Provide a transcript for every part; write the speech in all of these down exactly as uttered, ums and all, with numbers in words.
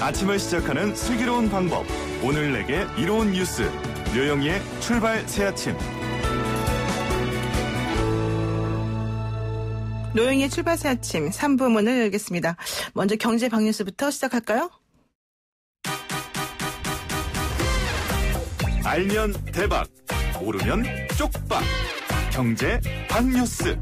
아침을 시작하는 슬기로운 방법. 오늘 내게 이로운 뉴스. 류영희의 출발 새아침. 류영희의 출발 새아침 삼 부 문을 열겠습니다. 먼저 경제 방뉴스부터 시작할까요? 알면 대박. 모르면 쪽박. 경제 방뉴스.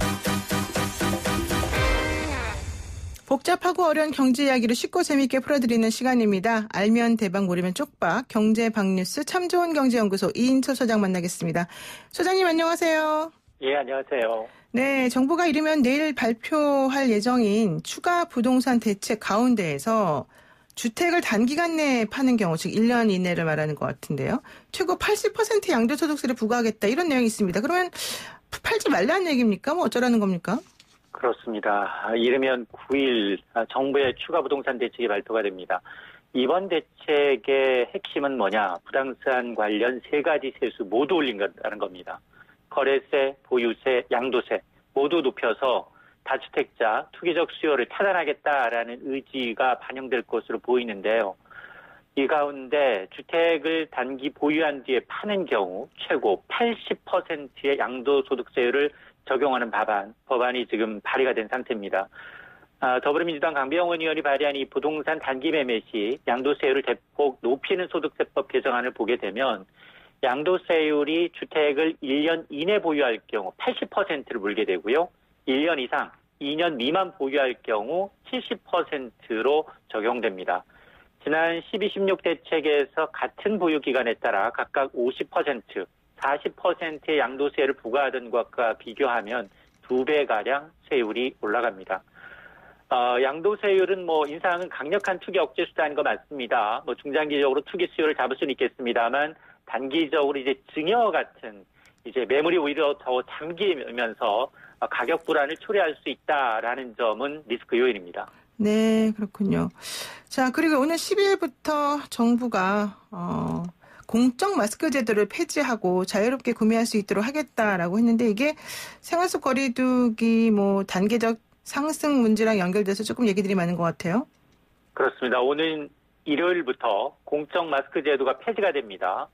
복잡하고 어려운 경제 이야기를 쉽고 재미있게 풀어드리는 시간입니다. 알면 대박, 모르면 쪽박. 경제 방뉴스 참 좋은 경제연구소 이인철 소장 만나겠습니다. 소장님 안녕하세요. 예, 안녕하세요. 네, 정부가 이르면 내일 발표할 예정인 추가 부동산 대책 가운데에서 주택을 단기간 내에 파는 경우, 즉 일 년 이내를 말하는 것 같은데요. 최고 팔십 퍼센트 양도소득세를 부과하겠다 이런 내용이 있습니다. 그러면 팔지 말라는 얘기입니까? 뭐 어쩌라는 겁니까? 그렇습니다. 이르면 구 일 정부의 추가 부동산 대책이 발표가 됩니다. 이번 대책의 핵심은 뭐냐? 부동산 관련 세 가지 세수 모두 올린다는 겁니다. 거래세, 보유세, 양도세 모두 높여서 다주택자 투기적 수요를 차단하겠다라는 의지가 반영될 것으로 보이는데요. 이 가운데 주택을 단기 보유한 뒤에 파는 경우 최고 팔십 퍼센트의 양도소득세율을 적용하는 법안, 법안이 지금 발의가 된 상태입니다. 아, 더불어민주당 강병원 의원이 발의한 이 부동산 단기 매매 시 양도세율을 대폭 높이는 소득세법 개정안을 보게 되면 양도세율이 주택을 일 년 이내 보유할 경우 팔십 퍼센트를 물게 되고요. 일 년 이상, 이 년 미만 보유할 경우 칠십 퍼센트로 적용됩니다. 지난 십이, 십육 대책에서 같은 보유기간에 따라 각각 오십 퍼센트, 사십 퍼센트의 양도세를 부과하던 것과 비교하면 두 배가량 세율이 올라갑니다. 어, 양도세율은 뭐 인상은 강력한 투기 억제 수단인 거 맞습니다. 뭐 중장기적으로 투기 수요를 잡을 수는 있겠습니다만 단기적으로 이제 증여 같은 이제 매물이 오히려 더 잠기면서 가격 불안을 초래할 수 있다라는 점은 리스크 요인입니다. 네, 그렇군요. 자, 그리고 오늘 십이 일부터 정부가 어, 공적 마스크 제도를 폐지하고 자유롭게 구매할 수 있도록 하겠다라고 했는데 이게 생활 속 거리두기 뭐 단계적 상승 문제랑 연결돼서 조금 얘기들이 많은 것 같아요. 그렇습니다. 오늘 일요일부터 공적 마스크 제도가 폐지가 됩니다.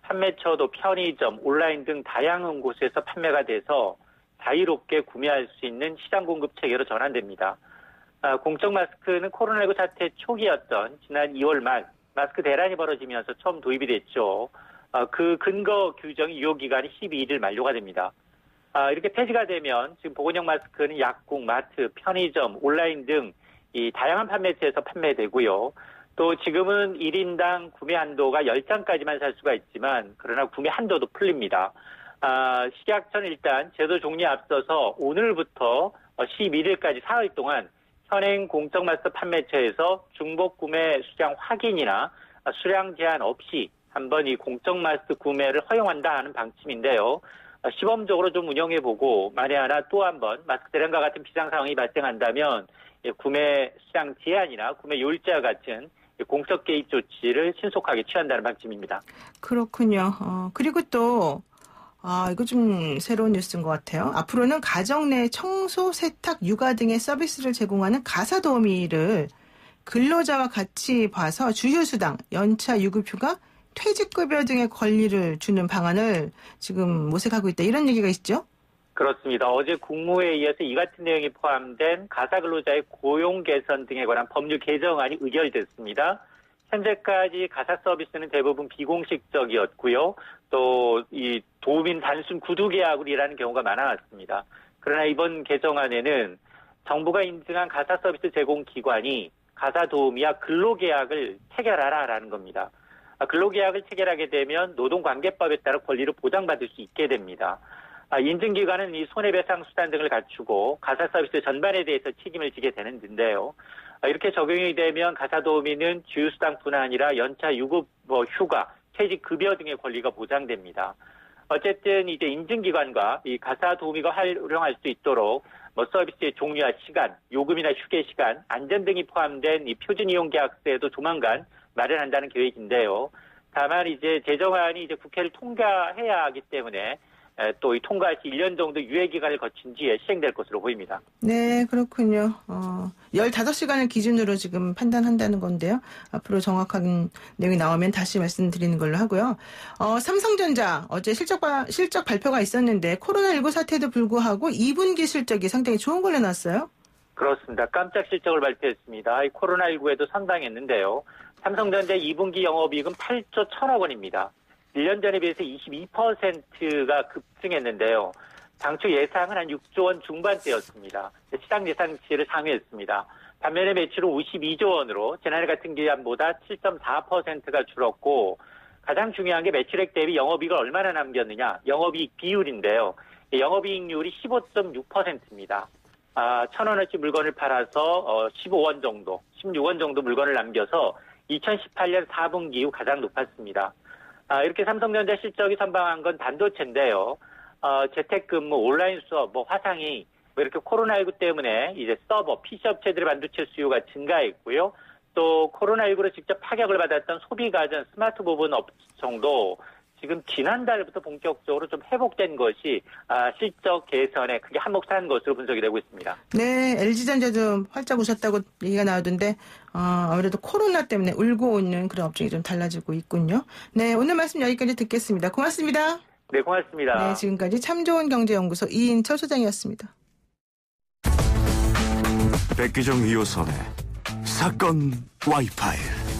판매처도 편의점, 온라인 등 다양한 곳에서 판매가 돼서 자유롭게 구매할 수 있는 시장 공급 체계로 전환됩니다. 아, 공적 마스크는 코로나십구 사태 초기였던 지난 이월 말 마스크 대란이 벌어지면서 처음 도입이 됐죠. 아, 그 근거 규정이 유효기간이 십이 일 만료가 됩니다. 아, 이렇게 폐지가 되면 지금 보건용 마스크는 약국, 마트, 편의점, 온라인 등 이 다양한 판매처에서 판매되고요. 또 지금은 일 인당 구매 한도가 열 장까지만 살 수가 있지만 그러나 구매 한도도 풀립니다. 아, 식약처는 일단 제도 종료에 앞서서 오늘부터 십일 일까지 사흘 동안 현행 공적 마스크 판매처에서 중복 구매 수량 확인이나 수량 제한 없이 한번 이 공적 마스크 구매를 허용한다 하는 방침인데요. 시범적으로 좀 운영해보고 만에 하나 또 한번 마스크 대란과 같은 비상 상황이 발생한다면 구매 수량 제한이나 구매 요일제와 같은 공적 개입 조치를 신속하게 취한다는 방침입니다. 그렇군요. 어, 그리고 또 아, 이거 좀 새로운 뉴스인 것 같아요. 앞으로는 가정 내 청소, 세탁, 육아 등의 서비스를 제공하는 가사 도우미를 근로자와 같이 봐서 주휴수당, 연차 유급휴가, 퇴직급여 등의 권리를 주는 방안을 지금 모색하고 있다. 이런 얘기가 있죠? 그렇습니다. 어제 국무회의에서 이 같은 내용이 포함된 가사 근로자의 고용 개선 등에 관한 법률 개정안이 의결됐습니다. 현재까지 가사 서비스는 대부분 비공식적이었고요. 또 이 도우미는 단순 구두 계약으로 일하는 경우가 많아왔습니다. 그러나 이번 개정안에는 정부가 인증한 가사 서비스 제공 기관이 가사 도우미와 근로계약을 체결하라라는 겁니다. 근로계약을 체결하게 되면 노동관계법에 따라 권리를 보장받을 수 있게 됩니다. 인증기관은 이 손해배상 수단 등을 갖추고 가사 서비스 전반에 대해서 책임을 지게 되는데요. 이렇게 적용이 되면 가사 도우미는 주휴수당뿐 아니라 연차 유급, 뭐 휴가, 퇴직급여 등의 권리가 보장됩니다. 어쨌든 이제 인증기관과 이 가사 도우미가 활용할 수 있도록 뭐 서비스의 종류와 시간, 요금이나 휴게 시간, 안전 등이 포함된 이 표준 이용 계약제도 조만간 마련한다는 계획인데요. 다만 이제 제정안이 이제 국회를 통과해야 하기 때문에 또 이 통과 시 일 년 정도 유예 기간을 거친 뒤에 시행될 것으로 보입니다. 네, 그렇군요. 어, 열다섯 시간을 기준으로 지금 판단한다는 건데요. 앞으로 정확한 내용이 나오면 다시 말씀드리는 걸로 하고요. 어, 삼성전자 어제 실적, 바, 실적 발표가 있었는데 코로나십구 사태에도 불구하고 이 분기 실적이 상당히 좋은 걸로 나왔어요. 그렇습니다. 깜짝 실적을 발표했습니다. 이 코로나십구에도 상당했는데요. 삼성전자 이 분기 영업이익은 팔조 천억 원입니다. 일 년 전에 비해서 이십이 퍼센트가 급증했는데요. 당초 예상은 한 육조 원 중반대였습니다. 시장 예상치를 상회했습니다. 반면에 매출은 오십이조 원으로 지난해 같은 기간보다 칠 점 사 퍼센트가 줄었고 가장 중요한 게 매출액 대비 영업이익을 얼마나 남겼느냐. 영업이익 비율인데요. 영업이익률이 십오 점 육 퍼센트입니다. 아, 천 원어치 물건을 팔아서 어, 십오 원 정도, 십육 원 정도 물건을 남겨서 이천십팔 년 사 분기 이후 가장 높았습니다. 아, 이렇게 삼성전자 실적이 선방한 건 반도체인데요. 어, 재택근무, 온라인 수업, 뭐 화상이 뭐 이렇게 코로나십구 때문에 이제 서버, 피씨 업체들의 반도체 수요가 증가했고요. 또 코로나십구로 직접 타격을 받았던 소비가전, 스마트 부분 업종도 지금 지난달부터 본격적으로 좀 회복된 것이 아, 실적 개선에 크게 한몫한 것으로 분석이 되고 있습니다. 네, 엘지전자도 활짝 웃었다고 얘기가 나오던데 어, 아무래도 코로나 때문에 울고 있는 그런 업종이 좀 달라지고 있군요. 네, 오늘 말씀 여기까지 듣겠습니다. 고맙습니다. 네, 고맙습니다. 네, 지금까지 참 좋은 경제연구소 이인철 소장이었습니다. 백기정 이호선의 사건 와이파이.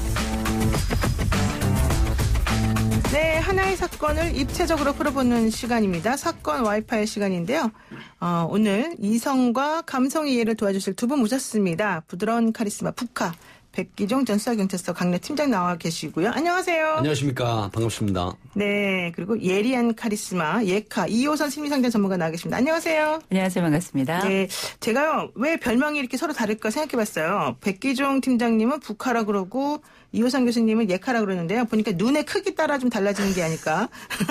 네, 하나의 사건을 입체적으로 풀어보는 시간입니다. 사건 와이파이 시간인데요. 어, 오늘 이성과 감성 이해를 도와주실 두 분 모셨습니다. 부드러운 카리스마 북카 백기종 전 수사경찰서 강내 팀장 나와 계시고요. 안녕하세요. 안녕하십니까. 반갑습니다. 네, 그리고 예리한 카리스마 예카 이호선 심리상담 전문가 나와 계십니다. 안녕하세요. 안녕하세요. 반갑습니다. 네, 제가요 왜 별명이 이렇게 서로 다를까 생각해봤어요. 백기종 팀장님은 북카라 그러고 이호선 교수님은 예카라 그러는데요. 보니까 눈의 크기 따라 좀 달라지는 게 아닐까.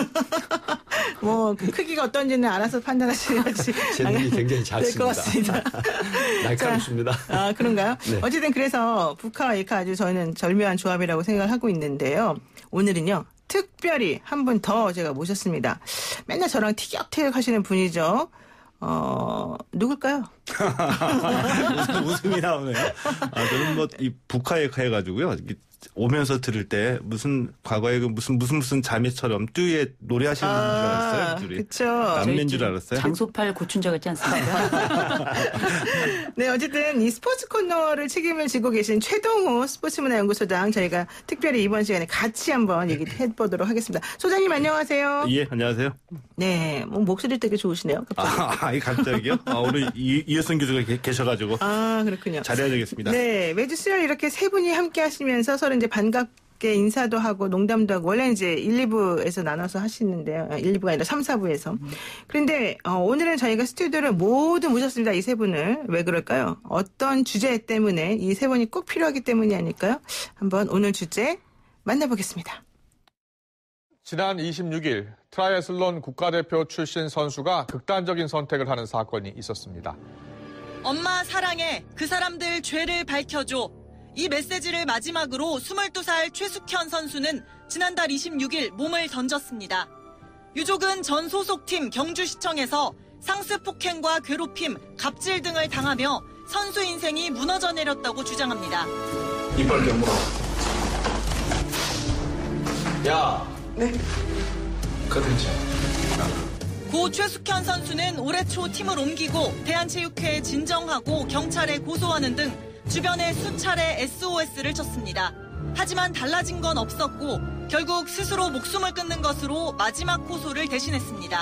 뭐 크기가 어떤지는 알아서 판단하셔야지. 제 눈이 굉장히 작습니다. 될 것 같습니다. 날카롭습니다. 아, 그런가요? 네. 어쨌든 그래서 북카와 예카 아주 저는 절묘한 조합이라고 생각을 하고 있는데요. 오늘은요. 특별히 한 분 더 제가 모셨습니다. 맨날 저랑 티격태격 하시는 분이죠. 어, 누굴까요? 웃음, 웃음이 나오네요. 아, 저는 뭐, 이 북카에카 해가지고요. 오면서 들을 때 무슨 과거에 그 무슨 무슨 무슨 자매처럼 듀에 노래하시는 분인 줄 알았어요. 둘이. 그쵸. 남매인 줄 알았어요. 장소팔 고춘자 같지 않습니까? 네, 어쨌든 이 스포츠 코너를 책임을 지고 계신 최동호 스포츠문화연구소장 저희가 특별히 이번 시간에 같이 한번 얘기해 보도록 하겠습니다. 소장님 안녕하세요. 예, 안녕하세요. 네, 뭐 목소리 되게 좋으시네요. 갑자기. 아, 이 갑자기요? 아, 오늘 이, 이효선 교수가 계, 계셔가지고. 아, 그렇군요. 잘해야 되겠습니다. 네, 매주 수요일 이렇게 세 분이 함께 하시면서 서로 이제 반갑게 인사도 하고 농담도 하고 원래 이제 일, 이 부에서 나눠서 하시는데요. 일, 이 부가 아니라 삼, 사 부에서. 그런데 어, 오늘은 저희가 스튜디오를 모두 모셨습니다. 이 세 분을. 왜 그럴까요? 어떤 주제 때문에 이 세 분이 꼭 필요하기 때문이 아닐까요? 한번 오늘 주제 만나보겠습니다. 지난 이십육 일 트라이애슬론 국가대표 출신 선수가 극단적인 선택을 하는 사건이 있었습니다. 엄마 사랑해. 그 사람들 죄를 밝혀줘. 이 메시지를 마지막으로 스물두 살 최숙현 선수는 지난달 이십육 일 몸을 던졌습니다. 유족은 전 소속팀 경주시청에서 상습 폭행과 괴롭힘, 갑질 등을 당하며 선수 인생이 무너져 내렸다고 주장합니다. 이빨 깨물어. 야. 네. 그렇지. 고 최숙현 선수는 올해 초 팀을 옮기고 대한체육회에 진정하고 경찰에 고소하는 등 주변에 수차례 에스오에스를 쳤습니다. 하지만 달라진 건 없었고 결국 스스로 목숨을 끊는 것으로 마지막 고소를 대신했습니다.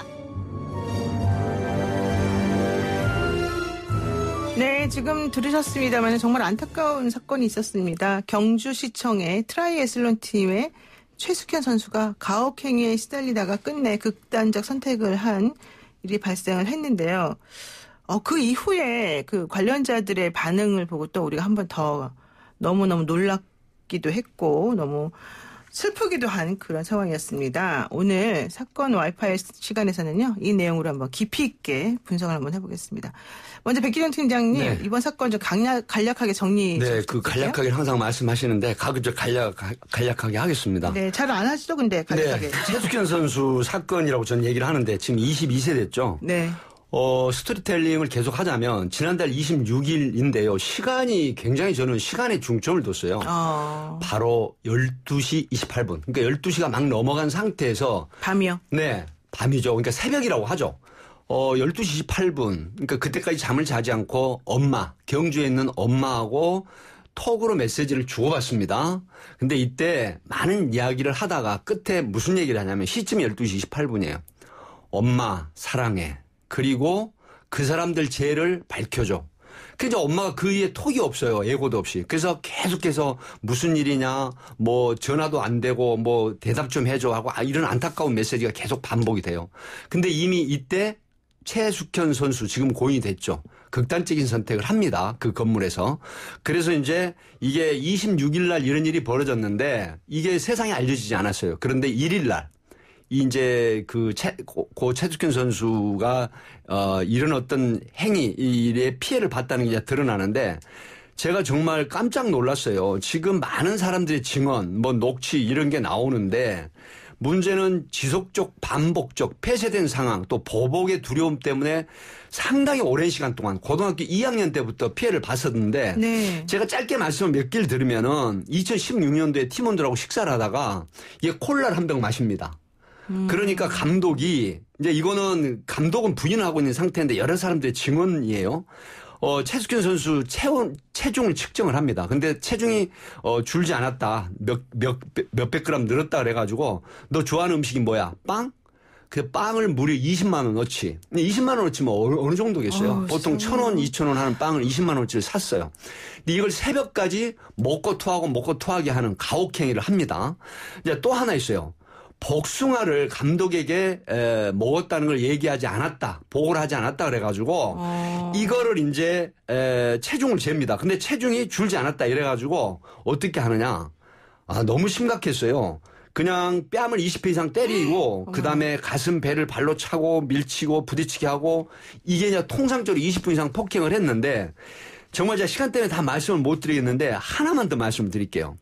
네, 지금 들으셨습니다만 정말 안타까운 사건이 있었습니다. 경주시청의 트라이애슬론 팀의 최숙현 선수가 가혹행위에 시달리다가 끝내 극단적 선택을 한 일이 발생을 했는데요. 어, 그 이후에 그 관련자들의 반응을 보고 또 우리가 한 번 더 너무너무 놀랍기도 했고 너무 슬프기도 한 그런 상황이었습니다. 오늘 사건 와이파이 시간에서는요, 이 내용으로 한번 깊이 있게 분석을 한번 해보겠습니다. 먼저 백기정 팀장님, 네. 이번 사건 좀 간략, 간략하게 정리. 네, 그 간략하게 항상 말씀하시는데 가급적 간략, 간략하게 하겠습니다. 네, 잘 안 하시죠, 근데 간략하게. 네, 최숙현 선수 사건이라고 저는 얘기를 하는데 지금 이십이 세 됐죠. 네. 어, 스토리텔링을 계속 하자면 지난달 이십육 일인데요. 시간이 굉장히 저는 시간에 중점을 뒀어요. 어. 바로 열두 시 이십팔 분. 그러니까 열두 시가 막 넘어간 상태에서. 밤이요? 네, 밤이죠. 그러니까 새벽이라고 하죠. 어, 열두 시 이십팔 분. 그러니까 그때까지 잠을 자지 않고 엄마, 경주에 있는 엄마하고 톡으로 메시지를 주고받습니다. 근데 이때 많은 이야기를 하다가 끝에 무슨 얘기를 하냐면 시점이 열두 시 이십팔 분이에요. 엄마, 사랑해. 그리고 그 사람들 죄를 밝혀줘. 그래서 엄마가 그 위에 톡이 없어요. 예고도 없이. 그래서 계속해서 무슨 일이냐, 뭐 전화도 안 되고 뭐 대답 좀 해줘 하고 이런 안타까운 메시지가 계속 반복이 돼요. 근데 이미 이때 최숙현 선수 지금 고인이 됐죠. 극단적인 선택을 합니다. 그 건물에서. 그래서 이제 이게 이십육 일 날 이런 일이 벌어졌는데 이게 세상에 알려지지 않았어요. 그런데 일 일 날 이제 그 최, 고, 고 최숙현 선수가 어 이런 어떤 행위, 일의 피해를 봤다는 게 드러나는데 제가 정말 깜짝 놀랐어요. 지금 많은 사람들의 증언, 뭐 녹취 이런 게 나오는데 문제는 지속적 반복적 폐쇄된 상황 또 보복의 두려움 때문에 상당히 오랜 시간 동안 고등학교 이 학년 때부터 피해를 봤었는데 네. 제가 짧게 말씀을 몇 개를 들으면은 이천십육 년도에 팀원들하고 식사를 하다가 이게 콜라를 한 병 마십니다. 음. 그러니까 감독이 이제 이거는 감독은 부인을 하고 있는 상태인데 여러 사람들의 증언이에요. 어, 최숙현 선수 체온, 체중을 측정을 합니다. 근데 체중이 어, 줄지 않았다. 몇, 몇, 몇백 그램 늘었다 그래가지고 너 좋아하는 음식이 뭐야? 빵? 그 빵을 무려 이십만 원 어치. 이십만 원 어치면 어느, 어느 정도겠어요? 어, 보통 천 원, 이천 원 하는 빵을 이십만 원어치를 샀어요. 근데 이걸 새벽까지 먹고 토하고 먹고 토하게 하는 가혹행위를 합니다. 이제 또 하나 있어요. 복숭아를 감독에게 에, 먹었다는 걸 얘기하지 않았다. 보고를 하지 않았다 그래가지고 어. 이거를 이제 에, 체중을 잽니다. 근데 체중이 줄지 않았다 이래가지고 어떻게 하느냐. 아, 너무 심각했어요. 그냥 뺨을 이십 회 이상 때리고 그다음에 가슴 배를 발로 차고 밀치고 부딪히게 하고 이게 이제 통상적으로 이십 분 이상 폭행을 했는데 정말 제가 시간 때문에 다 말씀을 못 드리겠는데 하나만 더 말씀드릴게요.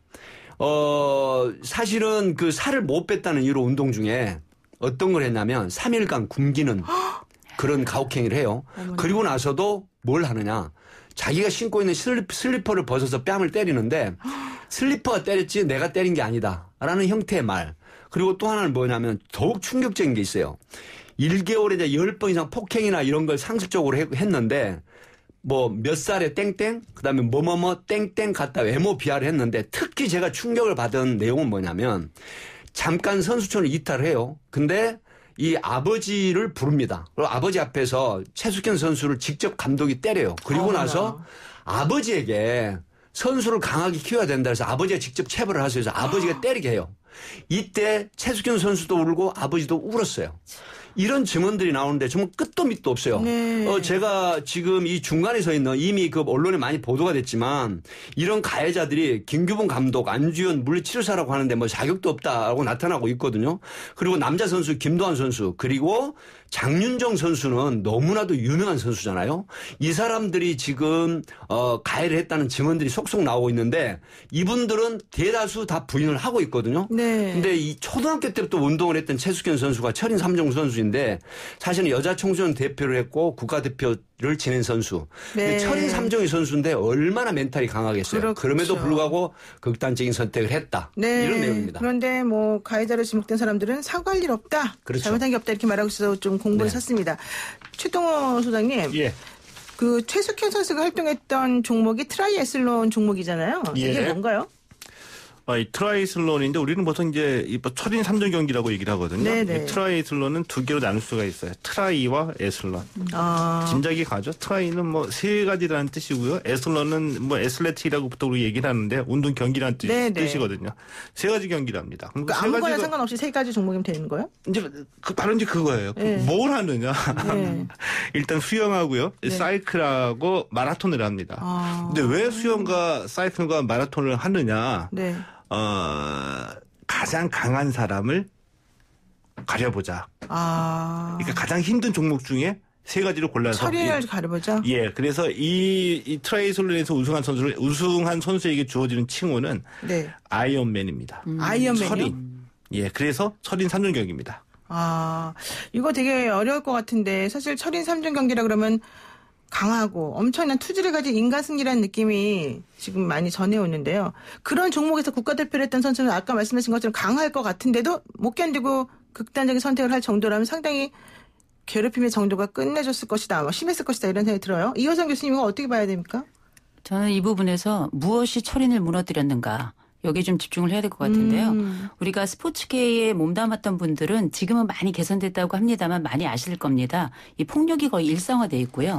어, 사실은 그 살을 못 뺐다는 이유로 운동 중에 어떤 걸 했냐면 삼 일간 굶기는 그런 가혹행위를 해요. 어머나. 그리고 나서도 뭘 하느냐. 자기가 신고 있는 슬리퍼를 벗어서 뺨을 때리는데 슬리퍼가 때렸지 내가 때린 게 아니다. 라는 형태의 말. 그리고 또 하나는 뭐냐면 더욱 충격적인 게 있어요. 일 개월에 이제 십 번 이상 폭행이나 이런 걸 상습적으로 했는데 뭐 몇 살에 땡땡 그다음에 뭐뭐뭐 땡땡 갖다 외모 비하를 했는데 특히 제가 충격을 받은 내용은 뭐냐면 잠깐 선수촌을 이탈을 해요. 근데 이 아버지를 부릅니다. 그리고 아버지 앞에서 최숙현 선수를 직접 감독이 때려요. 그리고 어머나. 나서 아버지에게 선수를 강하게 키워야 된다 해서 아버지가 직접 체벌을 하셔서 아버지가 때리게 해요. 이때 최숙현 선수도 울고 아버지도 울었어요. 이런 증언들이 나오는데 정말 끝도 밑도 없어요. 네. 어, 제가 지금 이 중간에 서 있는 이미 그 언론에 많이 보도가 됐지만 이런 가해자들이 김규봉 감독, 안주현 물리치료사라고 하는데 뭐 자격도 없다라고 나타나고 있거든요. 그리고 남자 선수 김도환 선수 그리고 장윤정 선수는 너무나도 유명한 선수잖아요. 이 사람들이 지금 어, 가해를 했다는 증언들이 속속 나오고 있는데 이분들은 대다수 다 부인을 하고 있거든요. 네. 근데 이 초등학교 때부터 운동을 했던 최숙현 선수가 철인 삼 종 선수인데 사실은 여자 청소년 대표를 했고 국가대표를 지낸 선수. 네. 철인 삼 종의 선수인데 얼마나 멘탈이 강하겠어요. 그렇죠. 그럼에도 불구하고 극단적인 선택을 했다. 네. 이런 내용입니다. 그런데 뭐 가해자로 지목된 사람들은 사과할 일 없다. 그렇죠. 잘못한 게 없다 이렇게 말하고 있어서 좀 공부를 네. 샀습니다. 최동호 소장님. 예. 그 최숙현 선수가 활동했던 종목이 트라이애슬론 종목이잖아요. 예. 이게 뭔가요? 아, 이 트라이슬론인데 우리는 보통 이제 이 철인 삼 종 경기라고 얘기를 하거든요. 네네. 이 트라이슬론은 두 개로 나눌 수가 있어요. 트라이와 에슬론. 아. 짐작이 가죠. 트라이는 뭐 세 가지라는 뜻이고요. 에슬론은 뭐 에슬레틱이라고 보통 우리 얘기를 하는데 운동 경기라는 뜻, 뜻이거든요. 세 가지 경기랍니다. 그러니까 세 아무거나 가지가- 상관없이 세 가지 종목이면 되는 거예요? 이제 그 바로 이제 그거예요. 네. 뭘 하느냐. 네. 일단 수영하고요. 네. 사이클하고 마라톤을 합니다. 아. 근데 왜 수영과 사이클과 마라톤을 하느냐. 네. 어, 가장 강한 사람을 가려보자. 아. 그러니까 가장 힘든 종목 중에 세 가지를 골라서 처리를 예, 가려보자. 예, 그래서 이, 이 트라이슬론에서 우승한 선수를 우승한 선수에게 주어지는 칭호는 네. 아이언맨입니다. 음. 아이언맨이요? 철인. 예, 그래서 철인 삼 종 경기입니다. 아, 이거 되게 어려울 것 같은데 사실 철인 삼 종 경기라 그러면 강하고 엄청난 투지를 가진 인간승리라는 느낌이 지금 많이 전해오는데요. 그런 종목에서 국가대표를 했던 선수는 아까 말씀하신 것처럼 강할 것 같은데도 못 견디고 극단적인 선택을 할 정도라면 상당히 괴롭힘의 정도가 끝내줬을 것이다. 뭐 심했을 것이다. 이런 생각이 들어요. 이호정 교수님은 어떻게 봐야 됩니까? 저는 이 부분에서 무엇이 철인을 무너뜨렸는가. 여기에 좀 집중을 해야 될 것 같은데요. 음. 우리가 스포츠계에 몸담았던 분들은 지금은 많이 개선됐다고 합니다만 많이 아실 겁니다. 이 폭력이 거의 일상화돼 있고요.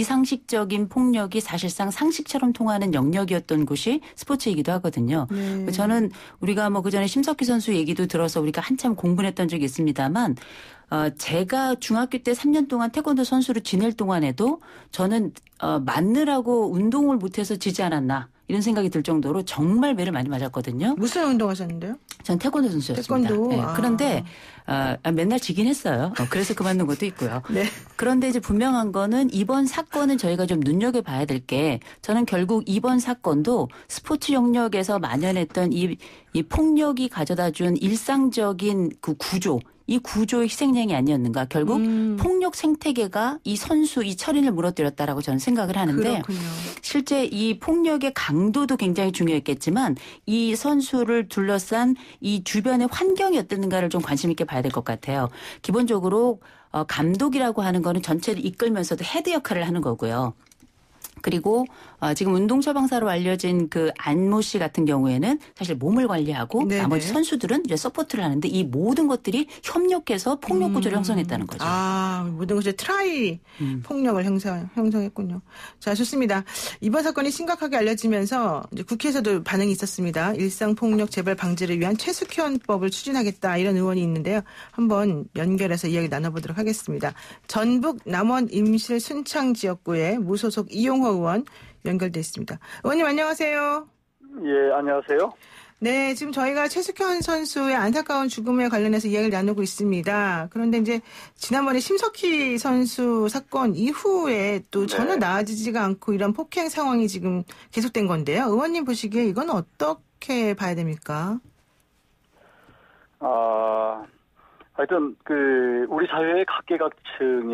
비상식적인 폭력이 사실상 상식처럼 통하는 영역이었던 곳이 스포츠이기도 하거든요. 네. 저는 우리가 뭐 그전에 심석희 선수 얘기도 들어서 우리가 한참 공분했던 적이 있습니다만 어, 제가 중학교 때 삼 년 동안 태권도 선수로 지낼 동안에도 저는 어, 맞느라고 운동을 못해서 지지 않았나. 이런 생각이 들 정도로 정말 매를 많이 맞았거든요. 무슨 운동하셨는데요? 전 태권도 선수였습니다. 태권도. 네. 아. 그런데 어, 맨날 지긴 했어요. 어, 그래서 그만둔 것도 있고요. 네. 그런데 이제 분명한 거는 이번 사건은 저희가 좀 눈여겨봐야 될 게 저는 결국 이번 사건도 스포츠 영역에서 만연했던 이, 이 폭력이 가져다준 일상적인 그 구조 이 구조의 희생양이 아니었는가. 결국 음. 폭력 생태계가 이 선수, 이 철인을 무너뜨렸다라고 저는 생각을 하는데 그렇군요. 실제 이 폭력의 강도도 굉장히 중요했겠지만 이 선수를 둘러싼 이 주변의 환경이 어땠는가를 좀 관심 있게 봐야 될 것 같아요. 기본적으로 어, 감독이라고 하는 거는 전체를 이끌면서도 헤드 역할을 하는 거고요. 그리고 어, 지금 운동처방사로 알려진 그 안모 씨 같은 경우에는 사실 몸을 관리하고 네네. 나머지 선수들은 이제 서포트를 하는데 이 모든 것들이 협력해서 폭력 구조를 음. 형성했다는 거죠. 아, 모든 것이 트라이 음. 폭력을 형성, 형성했군요. 자, 좋습니다. 이번 사건이 심각하게 알려지면서 이제 국회에서도 반응이 있었습니다. 일상폭력 재발 방지를 위한 최숙현법을 추진하겠다 이런 의원이 있는데요. 한번 연결해서 이야기 나눠보도록 하겠습니다. 전북 남원 임실 순창 지역구의 무소속 이용호 의원 연결돼 있습니다. 의원님 안녕하세요. 예, 안녕하세요. 네, 지금 저희가 최숙현 선수의 안타까운 죽음에 관련해서 이야기를 나누고 있습니다. 그런데 이제 지난번에 심석희 선수 사건 이후에 또 전혀 네. 나아지지가 않고 이런 폭행 상황이 지금 계속된 건데요. 의원님 보시기에 이건 어떻게 봐야 됩니까? 아, 하여튼 그 우리 사회의 각계각층에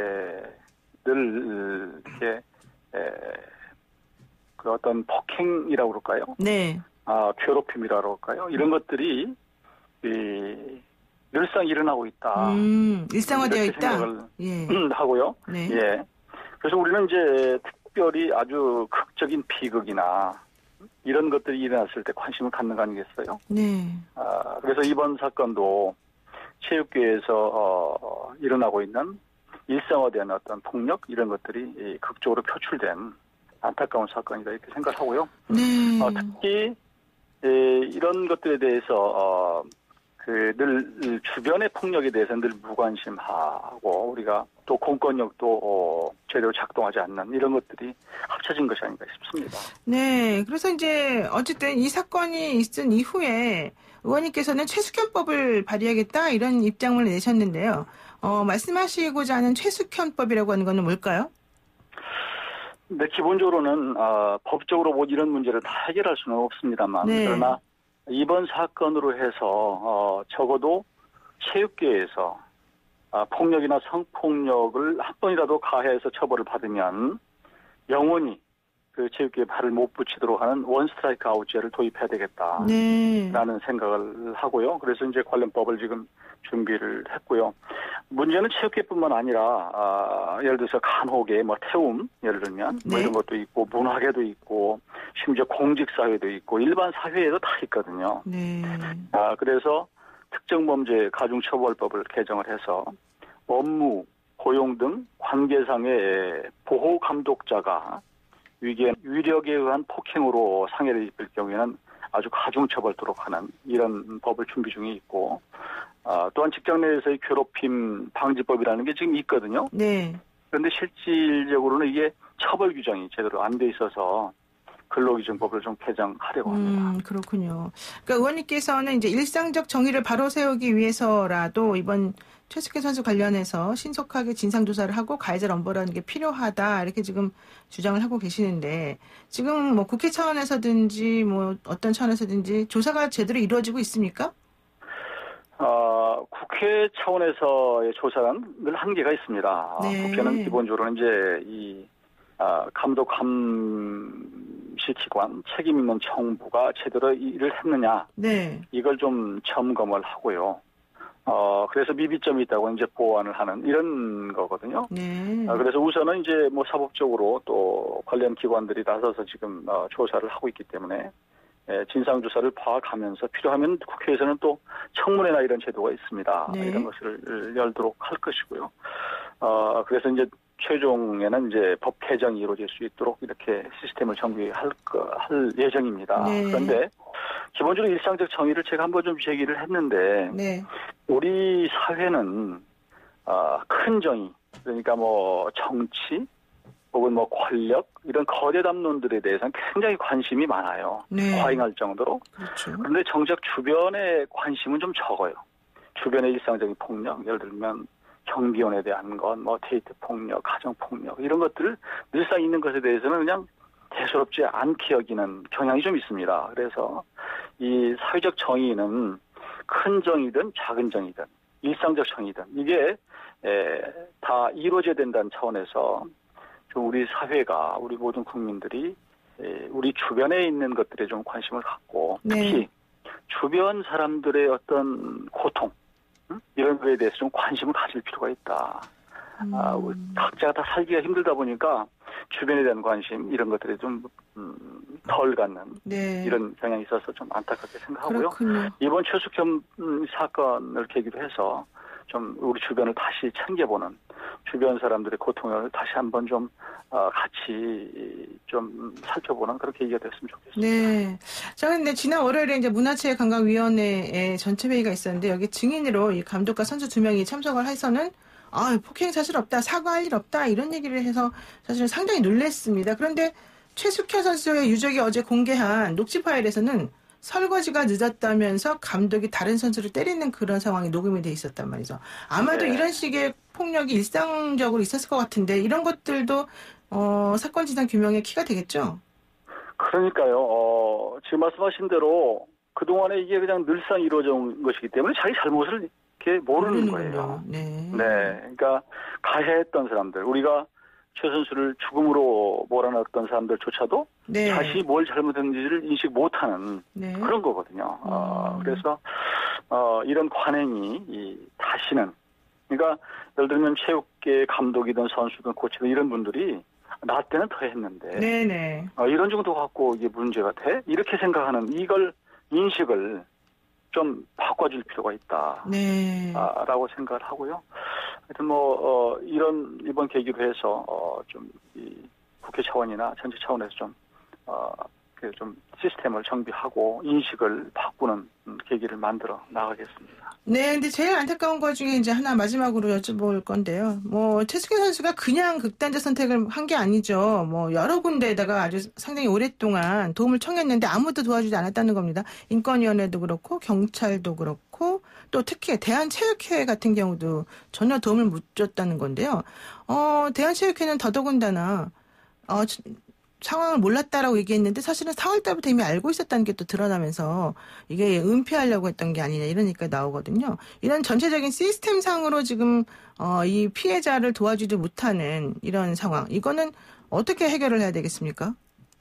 늘 이렇게 에, 그 어떤 폭행이라고 그럴까요? 네. 아, 괴롭힘이라고 할까요? 이런 것들이 이, 늘상 일어나고 있다. 음, 일상화되어 이렇게 있다. 생각을 예. 하고요. 네. 예. 그래서 우리는 이제 특별히 아주 극적인 비극이나 이런 것들이 일어났을 때 관심을 갖는 거 아니겠어요? 네. 아, 그래서 이번 사건도 체육계에서 어, 일어나고 있는 일상화된 어떤 폭력 이런 것들이 이 극적으로 표출된 안타까운 사건이다 이렇게 생각하고요. 네. 어, 특히 에, 이런 것들에 대해서 어, 그 늘 주변의 폭력에 대해서 늘 무관심하고 우리가 또 공권력도 어, 제대로 작동하지 않는 이런 것들이 합쳐진 것이 아닌가 싶습니다. 네. 그래서 이제 어쨌든 이 사건이 있은 이후에 의원님께서는 최숙현법을 발의하겠다 이런 입장을 내셨는데요. 어, 말씀하시고자 하는 최숙현법이라고 하는 것은 뭘까요? 네, 기본적으로는 어, 법적으로 뭐 이런 문제를 다 해결할 수는 없습니다만 네. 그러나 이번 사건으로 해서 어, 적어도 체육계에서 아, 폭력이나 성폭력을 한 번이라도 가해해서 처벌을 받으면 영원히 그 체육계에 발을 못 붙이도록 하는 원 스트라이크 아웃제를 도입해야 되겠다라는 네. 생각을 하고요. 그래서 이제 관련 법을 지금 준비를 했고요. 문제는 체육계뿐만 아니라 아, 예를 들어서 간혹의 뭐 태움 예를 들면 뭐 네. 이런 것도 있고 문화계도 있고 심지어 공직사회도 있고 일반 사회에도 다 있거든요. 네. 아, 그래서 특정범죄 가중처벌법을 개정을 해서 업무, 고용 등 관계상의 보호 감독자가 위계 위력에 의한 폭행으로 상해를 입을 경우에는 아주 가중처벌토록 하는 이런 법을 준비 중에 있고 아, 또한 직장 내에서의 괴롭힘 방지법이라는 게 지금 있거든요. 네. 그런데 실질적으로는 이게 처벌 규정이 제대로 안 돼 있어서 근로기준법을 좀 개정하려고 합니다. 음, 그렇군요. 그러니까 의원님께서는 이제 일상적 정의를 바로 세우기 위해서라도 이번 최숙현 선수 관련해서 신속하게 진상조사를 하고 가해자 엄벌하는 게 필요하다 이렇게 지금 주장을 하고 계시는데 지금 뭐 국회 차원에서든지 뭐 어떤 차원에서든지 조사가 제대로 이루어지고 있습니까? 어, 국회 차원에서의 조사는 늘 한계가 있습니다. 네. 국회는 기본적으로 이제 이 아, 감독 감시기관 책임 있는 정부가 제대로 일을 했느냐 네. 이걸 좀 점검을 하고요. 어, 그래서 미비점이 있다고 이제 보완을 하는 이런 거거든요. 네. 어, 그래서 우선은 이제 뭐 사법적으로 또 관련 기관들이 나서서 지금 어, 조사를 하고 있기 때문에 예, 진상조사를 봐가면서 필요하면 국회에서는 또 청문회나 이런 제도가 있습니다. 네. 이런 것을 열도록 할 것이고요. 어, 그래서 이제 최종에는 이제 법 개정이 이루어질 수 있도록 이렇게 시스템을 정비할 거, 할 예정입니다. 네. 그런데 기본적으로 일상적 정의를 제가 한번 좀 제기를 했는데 네. 우리 사회는 어, 큰 정의, 그러니까 뭐 정치 혹은 뭐 권력 이런 거대 담론들에 대해서는 굉장히 관심이 많아요. 네. 과잉할 정도로. 그렇죠. 그런데 정작 주변의 관심은 좀 적어요. 주변의 일상적인 폭력, 예를 들면 경비원에 대한 건, 뭐 데이트 폭력, 가정 폭력 이런 것들을 늘상 있는 것에 대해서는 그냥 대수롭지 않게 여기는 경향이 좀 있습니다. 그래서 이 사회적 정의는 큰 정의든 작은 정의든 일상적 정의든 이게 에, 다 이루어져야 된다는 차원에서 좀 우리 사회가 우리 모든 국민들이 에, 우리 주변에 있는 것들에 좀 관심을 갖고 특히 네. 주변 사람들의 어떤 고통 응? 이런 거에 대해서 좀 관심을 가질 필요가 있다. 음. 아, 각자가 다 살기가 힘들다 보니까 주변에 대한 관심 이런 것들에 좀 덜 갖는 네. 이런 경향이 있어서 좀 안타깝게 생각하고요. 그렇군요. 이번 최숙현 사건을 계기로 해서 좀 우리 주변을 다시 챙겨보는 주변 사람들의 고통을 다시 한번 좀 어, 같이 좀 살펴보는 그런 계기가 됐으면 좋겠습니다. 네. 자, 근데 지난 월요일에 이제 문화체육관광위원회의 전체 회의가 있었는데 여기 증인으로 이 감독과 선수 두 명이 참석을 해서는 아, 폭행 사실 없다, 사과할 일 없다 이런 얘기를 해서 사실 상당히 놀랐습니다. 그런데 최숙현 선수의 유족이 어제 공개한 녹취 파일에서는 설거지가 늦었다면서 감독이 다른 선수를 때리는 그런 상황이 녹음이 돼 있었단 말이죠. 아마도 네. 이런 식의 폭력이 일상적으로 있었을 것 같은데 이런 것들도 어, 사건 진상 규명의 키가 되겠죠? 그러니까요. 어, 지금 말씀하신 대로 그동안에 이게 그냥 늘상 이루어져 온 것이기 때문에 자기 잘못을 이렇게 모르는 거예요. 네. 네. 그러니까 가해했던 사람들, 우리가 최 선수를 죽음으로 몰아넣었던 사람들조차도 네. 자신이 뭘 잘못했는지를 인식 못하는 네. 그런 거거든요. 음. 어, 그래서 어, 이런 관행이 이, 다시는 그러니까 예를 들면 체육계 감독이든 선수든 코치든 이런 분들이 나 때는 더 했는데 네네. 어, 이런 정도 갖고 이게 문제가 돼? 이렇게 생각하는 이걸 인식을 좀 바꿔줄 필요가 있다. 네. 아, 라고 생각을 하고요. 하여튼 뭐, 어, 이런, 이번 계기로 해서, 어, 좀, 이, 국회 차원이나 전체 차원에서 좀, 어, 그 좀 시스템을 정비하고 인식을 바꾸는 계기를 만들어 나가겠습니다. 네, 근데 제일 안타까운 것 중에 이제 하나 마지막으로 여쭤볼 건데요. 뭐, 최숙현 선수가 그냥 극단적 선택을 한 게 아니죠. 뭐, 여러 군데에다가 아주 상당히 오랫동안 도움을 청했는데 아무도 도와주지 않았다는 겁니다. 인권위원회도 그렇고, 경찰도 그렇고, 또 특히 대한체육회 같은 경우도 전혀 도움을 못 줬다는 건데요. 어, 대한체육회는 더더군다나, 어, 상황을 몰랐다라고 얘기했는데 사실은 사월 달부터 이미 알고 있었다는 게 또 드러나면서 이게 은폐하려고 했던 게 아니냐 이런 얘기가 나오거든요. 이런 전체적인 시스템상으로 지금 어, 이 피해자를 도와주지 못하는 이런 상황, 이거는 어떻게 해결을 해야 되겠습니까?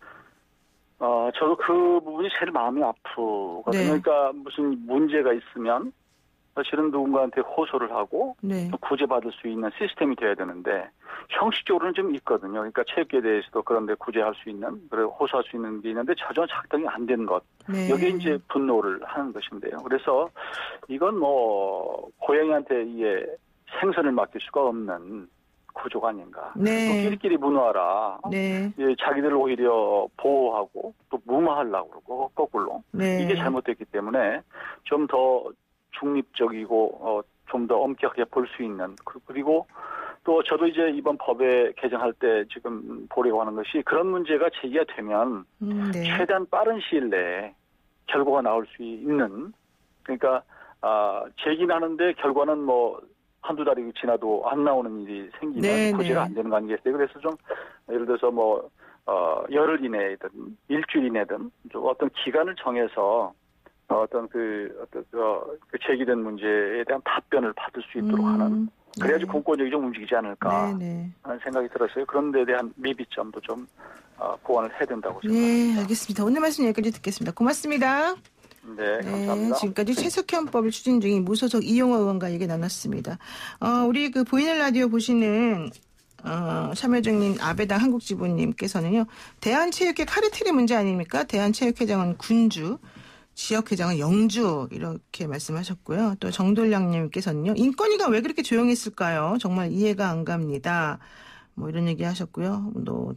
어, 저도 그 부분이 제일 마음이 아프거든요. 네. 그러니까 무슨 문제가 있으면 사실은 누군가한테 호소를 하고 네. 구제받을 수 있는 시스템이 돼야 되는데 형식적으로는 좀 있거든요. 그러니까 체육계에 대해서도 그런데 구제할 수 있는, 그리고 호소할 수 있는 게 있는데 전혀 작동이 안 된 것. 네. 여기에 이제 분노를 하는 것인데요. 그래서 이건 뭐 고양이한테 이게 생선을 맡길 수가 없는 구조가 아닌가. 네. 또 끼리끼리 분노하라. 네. 예, 자기들을 오히려 보호하고 또 무마하려고 그러고 거꾸로. 네. 이게 잘못됐기 때문에 좀 더 중립적이고 어, 좀 더 엄격하게 볼 수 있는, 그리고 또 저도 이제 이번 법에 개정할 때 지금 보려고 하는 것이 그런 문제가 제기가 되면 음, 네. 최대한 빠른 시일 내에 결과가 나올 수 있는 그러니까 아, 제기는 하는데 결과는 뭐 한두 달이 지나도 안 나오는 일이 생기면 네, 구제가 네. 안 되는 거 아니겠어요? 그래서 좀 예를 들어서 뭐 어, 열흘 이내든 일주일 이내든 좀 어떤 기간을 정해서 어떤 그 어떤 어, 그 제기된 문제에 대한 답변을 받을 수 있도록 음, 하는 그래야지 네. 공권력이 좀 움직이지 않을까 네, 네. 하는 생각이 들었어요. 그런 데에 대한 미비점도 좀 어, 보완을 해야 된다고 생각합니다. 네, 알겠습니다. 오늘 말씀 여기까지 듣겠습니다. 고맙습니다. 네, 감사합니다. 지금까지 최석현법을 추진 중인 무소속 이용호 의원과 얘기 나눴습니다. 어, 우리 그 보이는 라디오 보시는 어, 참여중인 아베당 한국지부님께서는요. 대한체육회 카르텔의 문제 아닙니까? 대한체육회장은 군주, 지역회장은 영주 이렇게 말씀하셨고요. 또 정돌량님께서는요. 인권위가 왜 그렇게 조용했을까요? 정말 이해가 안 갑니다. 뭐 이런 얘기 하셨고요. 또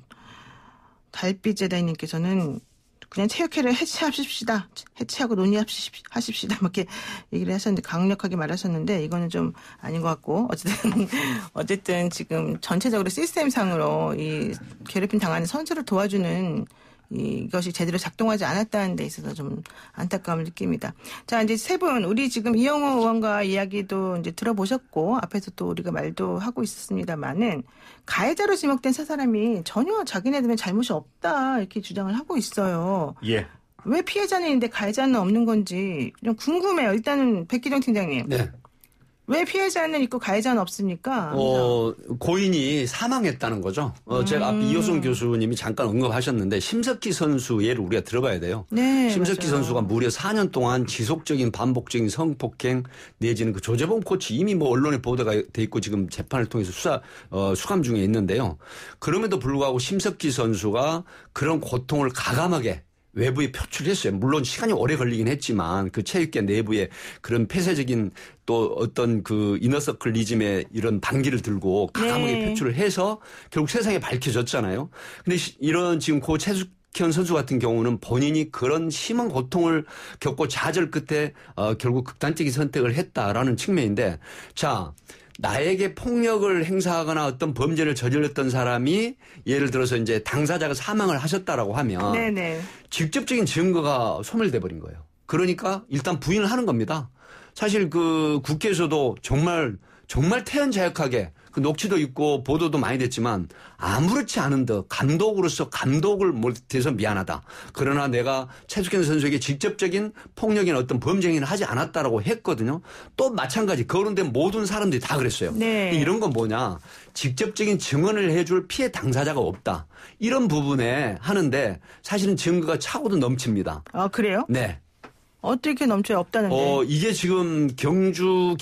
달빛제다님께서는 그냥 체육회를 해체하십시다. 해체하고 논의하십시다. 이렇게 얘기를 하셨는데 강력하게 말하셨는데 이거는 좀 아닌 것 같고 어쨌든 어쨌든 지금 전체적으로 시스템상으로 이 괴롭힘 당하는 선수를 도와주는 이것이 제대로 작동하지 않았다는 데 있어서 좀 안타까움을 느낍니다. 자, 이제 세 분, 우리 지금 이영호 의원과 이야기도 이제 들어보셨고, 앞에서 또 우리가 말도 하고 있었습니다만은, 가해자로 지목된 세 사람이 전혀 자기네들의 잘못이 없다, 이렇게 주장을 하고 있어요. 예. 왜 피해자는 있는데 가해자는 없는 건지, 좀 궁금해요. 일단은 백기정 팀장님. 네. 왜 피해자는 있고 가해자는 없습니까? 어, 고인이 사망했다는 거죠. 어, 음. 제가 앞 이호성 교수님이 잠깐 언급하셨는데 심석희 선수 예를 우리가 들어봐야 돼요. 네, 심석희 맞아요. 선수가 무려 사 년 동안 지속적인 반복적인 성폭행 내지는 그 조재범 코치 이미 뭐 언론에 보도가 돼 있고 지금 재판을 통해서 수사 어, 수감 중에 있는데요. 그럼에도 불구하고 심석희 선수가 그런 고통을 가감하게 외부에 표출했어요. 물론 시간이 오래 걸리긴 했지만 그 체육계 내부에 그런 폐쇄적인 또 어떤 그 이너서클리즘의 이런 반기를 들고 가감하게 네. 표출을 해서 결국 세상에 밝혀졌잖아요. 근데 이런 지금 고 최숙현 선수 같은 경우는 본인이 그런 심한 고통을 겪고 좌절 끝에 어 결국 극단적인 선택을 했다라는 측면인데 자. 나에게 폭력을 행사하거나 어떤 범죄를 저질렀던 사람이 예를 들어서 이제 당사자가 사망을 하셨다라고 하면 네네. 직접적인 증거가 소멸돼 버린 거예요. 그러니까 일단 부인을 하는 겁니다. 사실 그 국회에서도 정말 정말 태연자역하게 그 녹취도 있고 보도도 많이 됐지만 아무렇지 않은 듯 감독으로서 감독을 못해서 미안하다. 그러나 내가 최숙현 선수에게 직접적인 폭력이나 어떤 범죄 행위를 하지 않았다라고 했거든요. 또 마찬가지 거론된 모든 사람들이 다 그랬어요. 네. 이런 건 뭐냐. 직접적인 증언을 해줄 피해 당사자가 없다. 이런 부분에 하는데 사실은 증거가 차고도 넘칩니다. 아, 그래요? 네. 어떻게 넘쳐요? 없다는데. 어, 이게 지금 경주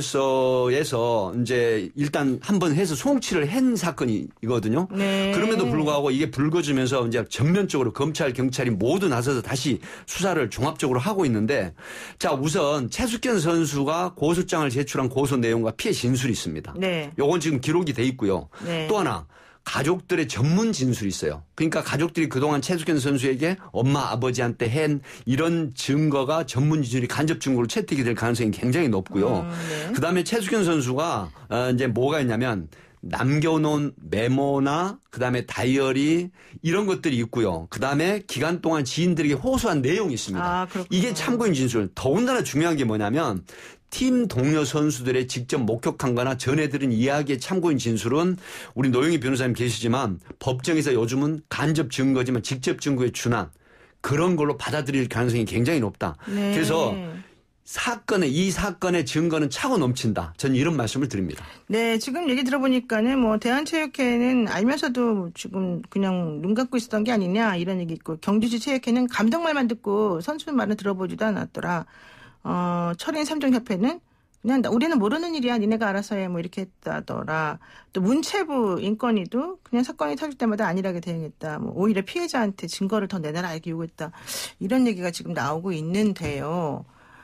경찰서에서 이제 일단 한번 해서 송치를 한 사건이거든요. 네. 그럼에도 불구하고 이게 불거지면서 이제 전면적으로 검찰, 경찰이 모두 나서서 다시 수사를 종합적으로 하고 있는데 자, 우선 최숙현 선수가 고소장을 제출한 고소 내용과 피해 진술이 있습니다. 네. 요건 지금 기록이 돼 있고요. 네. 또 하나. 가족들의 전문 진술이 있어요. 그러니까 가족들이 그동안 최숙현 선수에게 엄마 아버지한테 한 이런 증거가 전문 진술이 간접 증거로 채택이 될 가능성이 굉장히 높고요. 음, 네. 그다음에 최숙현 선수가 어 이제 뭐가 있냐면 남겨놓은 메모나 그다음에 다이어리 이런 것들이 있고요. 그다음에 기간 동안 지인들에게 호소한 내용이 있습니다. 아, 그렇군요. 이게 참고인 진술. 더군다나 중요한 게 뭐냐면 팀 동료 선수들의 직접 목격한 거나 전해 들은 이야기의 참고인 진술은 우리 노영희 변호사님 계시지만 법정에서 요즘은 간접 증거지만 직접 증거에 준한 그런 걸로 받아들일 가능성이 굉장히 높다. 네. 그래서 사건의 이 사건의 증거는 차고 넘친다. 저는 이런 말씀을 드립니다. 네, 지금 얘기 들어보니까는 뭐 대한체육회는 알면서도 지금 그냥 눈 감고 있었던 게 아니냐 이런 얘기 있고 경주시 체육회는 감독 말만 듣고 선수 말은 들어보지도 않았더라. 어, 철인 삼종협회는 그냥 우리는 모르는 일이야. 니네가 알아서 해. 뭐 이렇게 했다더라. 또 문체부 인권위도 그냥 사건이 터질 때마다 안일하게 대응했다. 뭐 오히려 피해자한테 증거를 더 내놔라 이렇게 요구했다. 이런 얘기가 지금 나오고 있는데요.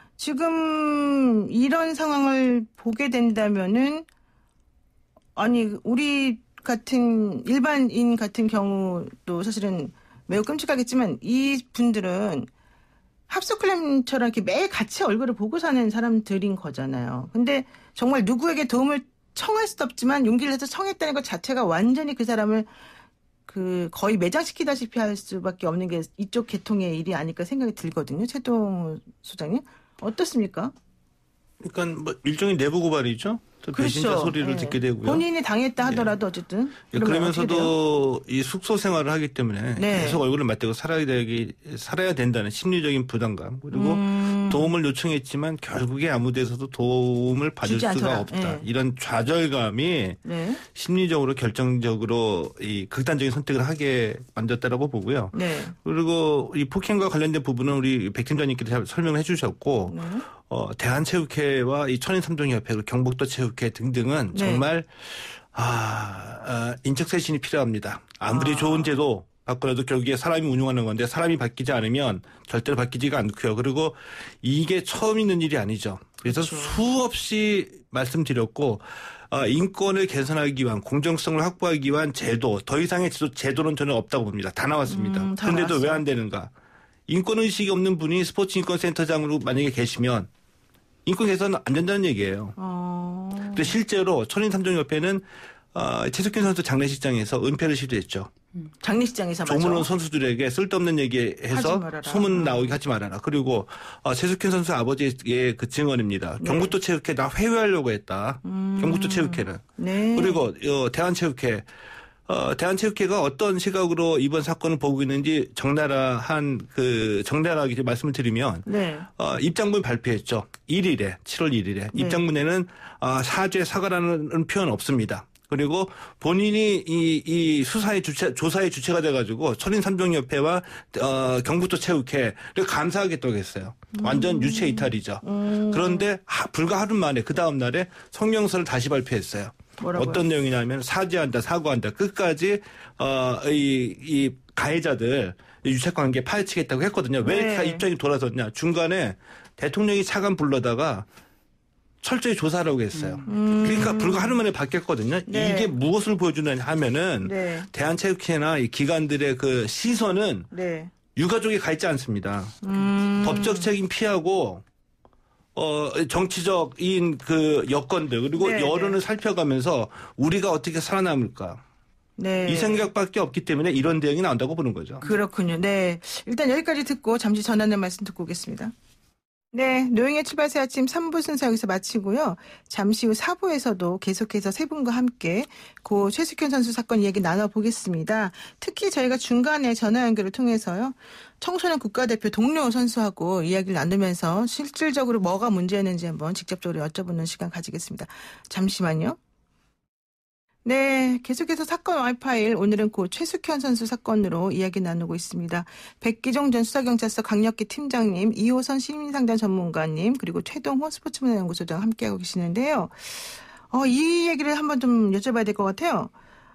지금 이런 상황을 보게 된다면은 아니 우리 같은 일반인 같은 경우도 사실은 매우 끔찍하겠지만 이 분들은 합숙클럽처럼 이렇게 매일 같이 얼굴을 보고 사는 사람들인 거잖아요. 근데 정말 누구에게 도움을 청할 수도 없지만 용기를 내서 청했다는 것 자체가 완전히 그 사람을 그 거의 매장시키다시피 할 수밖에 없는 게 이쪽 계통의 일이 아닐까 생각이 들거든요. 최동 소장님 어떻습니까? 그러니까 뭐 일종의 내부 고발이죠. 배신자 그렇죠. 소리를 네. 듣게 되고요. 본인이 당했다 하더라도 네. 어쨌든 그러면서도 이 숙소 생활을 하기 때문에 네. 계속 얼굴을 맞대고 살아야 되기 살아야 된다는 심리적인 부담감 그리고 음. 도움을 요청했지만 결국에 아무 데서도 도움을 받을 수가 않더라. 없다. 네. 이런 좌절감이 네. 심리적으로 결정적으로 이 극단적인 선택을 하게 만졌다라고 보고요. 네. 그리고 이 폭행과 관련된 부분은 우리 백 팀장님께서 설명을 해주셨고. 네. 어, 대한체육회와 이 천인삼종협회, 그리고 경북도체육회 등등은 네. 정말 아, 아, 인적쇄신이 필요합니다. 아무리 아. 좋은 제도 바꾸라도 결국에 사람이 운용하는 건데 사람이 바뀌지 않으면 절대로 바뀌지가 않고요. 그리고 이게 처음 있는 일이 아니죠. 그래서 그렇죠. 수없이 말씀드렸고 어, 인권을 개선하기 위한 공정성을 확보하기 위한 제도, 더 이상의 제도, 제도는 저는 없다고 봅니다. 다 나왔습니다. 음, 그런데도 왜 안 되는가? 인권의식이 없는 분이 스포츠인권센터장으로 만약에 계시면 인권 개선은 안 된다는 얘기예요. 어... 근데 실제로 천인삼종협회는 어, 최석균 선수 장례식장에서 은폐를 시도했죠. 음, 장례식장에서 조문원 선수들에게 쓸데없는 얘기해서 소문 나오게 하지 말아라. 그리고 어, 최석균 선수 아버지의 그 증언입니다. 네. 경북도 체육회 나 회유하려고 했다. 음... 경북도 체육회는. 네. 그리고 어, 대한체육회. 어, 대한체육회가 어떤 시각으로 이번 사건을 보고 있는지 적나라한 그 적나라하게 말씀을 드리면 네. 어, 입장문 발표했죠. 일 일에 칠월 일일에 네. 입장문에는 어, 사죄 사과라는 표현 없습니다. 그리고 본인이 이, 이 수사의 주체 조사의 주체가 돼가지고 천인삼종협회와 어, 경북도 체육회를 감사하겠다고 했어요. 완전 음. 유체 이탈이죠. 음. 그런데 하, 불과 하루 만에 그 다음 날에 성명서를 다시 발표했어요. 뭐라고요? 어떤 내용이냐면 사죄한다, 사과한다. 끝까지 어, 이, 이 가해자들 유착관계 파헤치겠다고 했거든요. 왜 네. 이렇게 입장이 돌아섰냐. 중간에 대통령이 차관 불러다가 철저히 조사하라고 했어요. 음. 그러니까 불과 하루 만에 바뀌었거든요. 네. 이게 무엇을 보여주느냐 하면은 네. 대한체육회나 이 기관들의 그 시선은 네. 유가족에 가 있지 않습니다. 음. 법적 책임 피하고 어, 정치적인 그 여건들, 그리고 네, 여론을 네. 살펴가면서 우리가 어떻게 살아남을까. 네. 이 생각밖에 없기 때문에 이런 대응이 나온다고 보는 거죠. 그렇군요. 네. 일단 여기까지 듣고 잠시 전하는 말씀 듣고 오겠습니다. 네. 노영의 출발새 아침 삼 부 순서 여기서 마치고요. 잠시 후 사 부에서도 계속해서 세 분과 함께 고 최숙현 선수 사건 이야기 나눠보겠습니다. 특히 저희가 중간에 전화 연결을 통해서요. 청소년 국가대표 동료 선수하고 이야기를 나누면서 실질적으로 뭐가 문제였는지 한번 직접적으로 여쭤보는 시간 가지겠습니다. 잠시만요. 네, 계속해서 사건 와이파일 오늘은 고 최숙현 선수 사건으로 이야기 나누고 있습니다. 백기종 전 수사경찰서 강력기 팀장님, 이호선 시민상담 전문가님, 그리고 최동호 스포츠문화연구소장 함께하고 계시는데요. 어, 이 얘기를 한번 좀 여쭤봐야 될 것 같아요.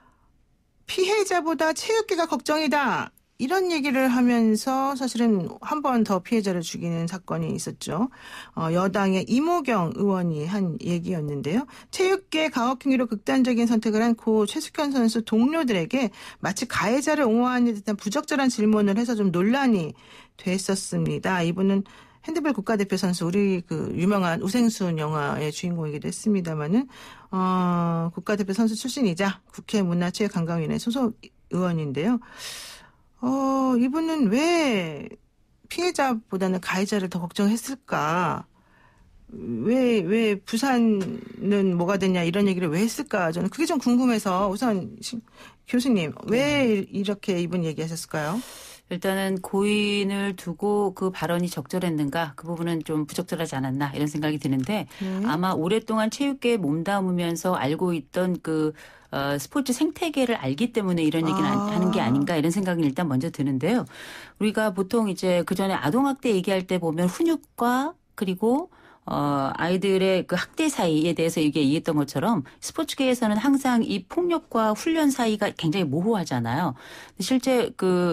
피해자보다 체육계가 걱정이다. 이런 얘기를 하면서 사실은 한 번 더 피해자를 죽이는 사건이 있었죠. 어, 여당의 이모경 의원이 한 얘기였는데요. 체육계 가혹행위로 극단적인 선택을 한 고 최숙현 선수 동료들에게 마치 가해자를 옹호하는 듯한 부적절한 질문을 해서 좀 논란이 됐었습니다. 이분은 핸드볼 국가대표 선수, 우리 그 유명한 우생순 영화의 주인공이기도 했습니다만은, 어, 국가대표 선수 출신이자 국회 문화체육관광위원회 소속 의원인데요. 어, 이분은 왜 피해자보다는 가해자를 더 걱정했을까? 왜, 왜 부산은 뭐가 됐냐 이런 얘기를 왜 했을까? 저는 그게 좀 궁금해서 우선 교수님, 왜 이렇게 이분 얘기하셨을까요? 일단은 고인을 두고 그 발언이 적절했는가 그 부분은 좀 부적절하지 않았나 이런 생각이 드는데 네. 아마 오랫동안 체육계에 몸담으면서 알고 있던 그 어, 스포츠 생태계를 알기 때문에 이런 얘기를 아. 하는 게 아닌가 이런 생각이 일단 먼저 드는데요. 우리가 보통 이제 그전에 아동학대 얘기할 때 보면 훈육과 그리고 어, 아이들의 그 학대 사이에 대해서 얘기했던 것처럼 스포츠계에서는 항상 이 폭력과 훈련 사이가 굉장히 모호하잖아요. 실제 그,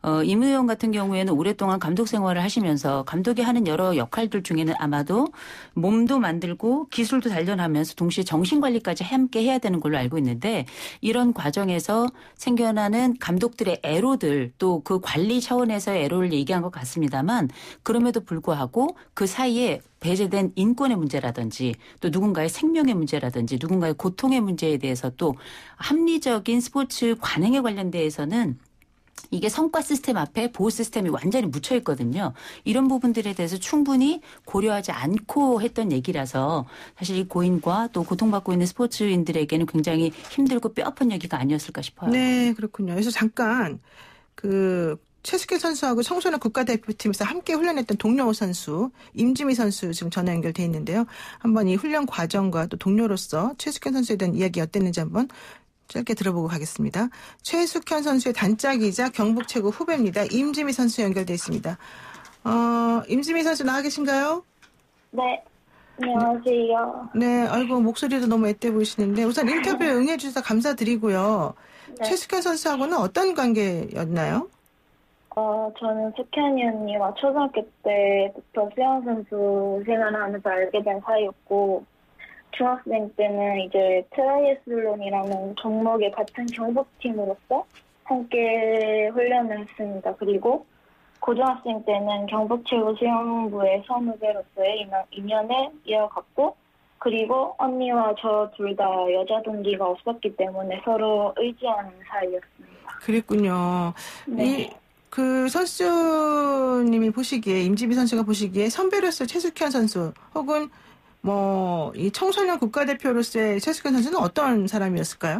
어, 임 의원 같은 경우에는 오랫동안 감독 생활을 하시면서 감독이 하는 여러 역할들 중에는 아마도 몸도 만들고 기술도 단련하면서 동시에 정신관리까지 함께 해야 되는 걸로 알고 있는데 이런 과정에서 생겨나는 감독들의 애로들 또 그 관리 차원에서의 애로를 얘기한 것 같습니다만 그럼에도 불구하고 그 사이에 배제된 인권의 문제라든지 또 누군가의 생명의 문제라든지 누군가의 고통의 문제에 대해서 또 합리적인 스포츠 관행에 관련돼서는 이게 성과 시스템 앞에 보호 시스템이 완전히 묻혀 있거든요. 이런 부분들에 대해서 충분히 고려하지 않고 했던 얘기라서 사실 이 고인과 또 고통받고 있는 스포츠인들에게는 굉장히 힘들고 뼈아픈 얘기가 아니었을까 싶어요. 네, 그렇군요. 그래서 잠깐 그 최숙현 선수하고 청소년 국가대표팀에서 함께 훈련했던 동료 선수 임지미 선수 지금 전화 연결돼 있는데요. 한번 이 훈련 과정과 또 동료로서 최숙현 선수에 대한 이야기 어땠는지 한번 짧게 들어보고 가겠습니다. 최숙현 선수의 단짝이자 경북 최고 후배입니다. 임지미 선수 연결돼 있습니다. 어, 임지미 선수 나와 계신가요? 네. 안녕하세요. 네. 아이고 목소리도 너무 앳돼 보이시는데 우선 인터뷰에 응해 주셔서 감사드리고요. 네. 최숙현 선수하고는 어떤 관계였나요? 어, 저는 숙현이 언니와 초등학교 때부터 수영 선수 생활을 하면서 알게 된 사이였고 중학생 때는 이제 트라이애슬론이라는 종목의 같은 경북팀으로서 함께 훈련을 했습니다. 그리고 고등학생 때는 경북 최고 수영부의 선후배로서의 인연을 이어갔고 그리고 언니와 저 둘 다 여자 동기가 없었기 때문에 서로 의지하는 사이였습니다. 그랬군요. 네. 이, 그 선수님이 보시기에 임지비 선수가 보시기에 선배로서 최숙현 선수 혹은 뭐 이 청소년 국가대표로서의 최숙현 선수는 어떤 사람이었을까요?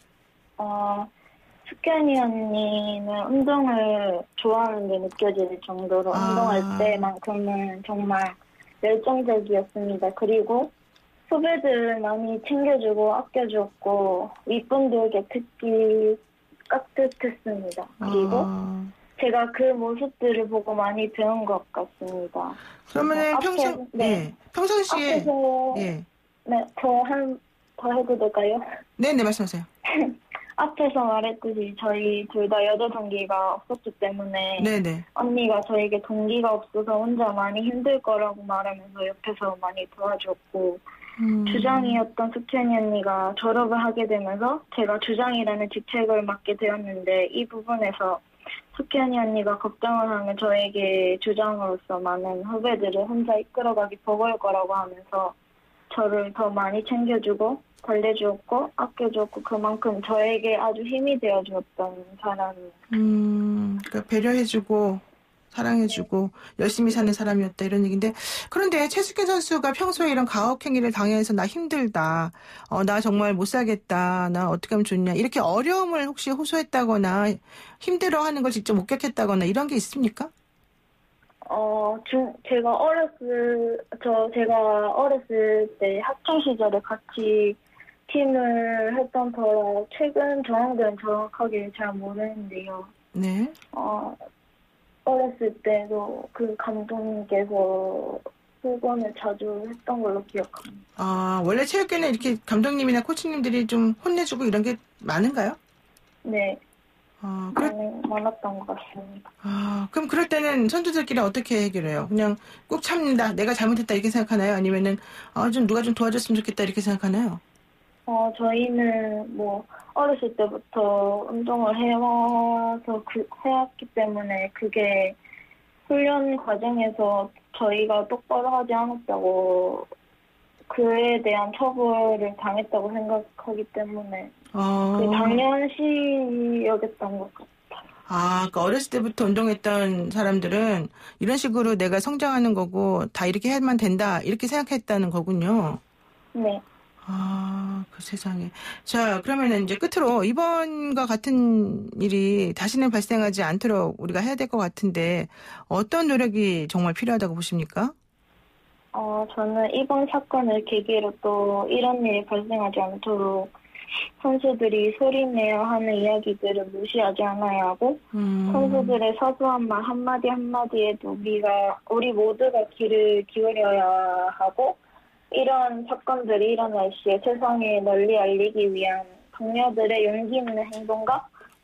어, 숙현이 언니는 운동을 좋아하는 게 느껴질 정도로 아. 운동할 때만큼은 정말 열정적이었습니다. 그리고 후배들 많이 챙겨주고 아껴줬고 윗분들께 특히 깍듯했습니다. 그리고 아. 제가 그 모습들을 보고 많이 배운 것 같습니다. 그러면은 앞에, 평상 네. 예, 평상시에 앞에서 예, 네, 더 한, 더 해도 될까요? 네, 네 말씀하세요. 앞에서 말했듯이 저희 둘 다 여자 동기가 없었기 때문에 네, 네. 언니가 저에게 동기가 없어서 혼자 많이 힘들 거라고 말하면서 옆에서 많이 도와줬고 음. 주장이었던 숙현이 언니가 졸업을 하게 되면서 제가 주장이라는 직책을 맡게 되었는데 이 부분에서 숙현이 언니가 걱정을 하면 저에게 주장으로서 많은 후배들을 혼자 이끌어가기 버거울 거라고 하면서 저를 더 많이 챙겨주고 달래주었고 아껴줬고 그만큼 저에게 아주 힘이 되어주었던 사람이에요. 음, 그러니까 배려해주고 사랑해주고 열심히 사는 사람이었다 이런 얘기인데 그런데 최숙현 선수가 평소에 이런 가혹행위를 당해서 나 힘들다, 어, 나 정말 못 살겠다, 나 어떻게 하면 좋냐 이렇게 어려움을 혹시 호소했다거나 힘들어하는 걸 직접 목격했다거나 이런 게 있습니까? 어, 중, 제가 어렸을, 저, 제가 어렸을 때 학창 시절에 같이 팀을 했던 터라 최근 정황들은 정확하게 잘 모르는데요. 네. 어, 어렸을 때도 그 감독님께서 후원을 자주 했던 걸로 기억합니다. 아, 원래 체육계는 이렇게 감독님이나 코치님들이 좀 혼내주고 이런 게 많은가요? 네. 아, 그래, 많이, 많았던 것 같습니다. 아, 그럼 그럴 때는 선수들끼리 어떻게 해결해요? 그냥 꾹 참는다, 내가 잘못했다 이렇게 생각하나요? 아니면은 아, 좀 누가 좀 도와줬으면 좋겠다 이렇게 생각하나요? 어, 저희는 뭐, 어렸을 때부터 운동을 해와서, 그, 해왔기 때문에 그게 훈련 과정에서 저희가 똑바로 하지 않았다고, 그에 대한 처벌을 당했다고 생각하기 때문에, 어. 그 당연시 여겼던 것 같아요. 아, 그러니까 어렸을 때부터 운동했던 사람들은 이런 식으로 내가 성장하는 거고 다 이렇게 해야만 된다 이렇게 생각했다는 거군요. 네. 아, 그 세상에. 자, 그러면은 이제 끝으로 이번과 같은 일이 다시는 발생하지 않도록 우리가 해야 될 것 같은데 어떤 노력이 정말 필요하다고 보십니까? 어, 저는 이번 사건을 계기로 또 이런 일이 발생하지 않도록 선수들이 소리내야 하는 이야기들을 무시하지 않아야 하고 음. 선수들의 사소한 말 한마디 한마디에도 우리가 우리 모두가 귀를 기울여야 하고 이런 사건들이 일어날 시에 세상에 널리 알리기 위한 동료들의 용기 있는 행동과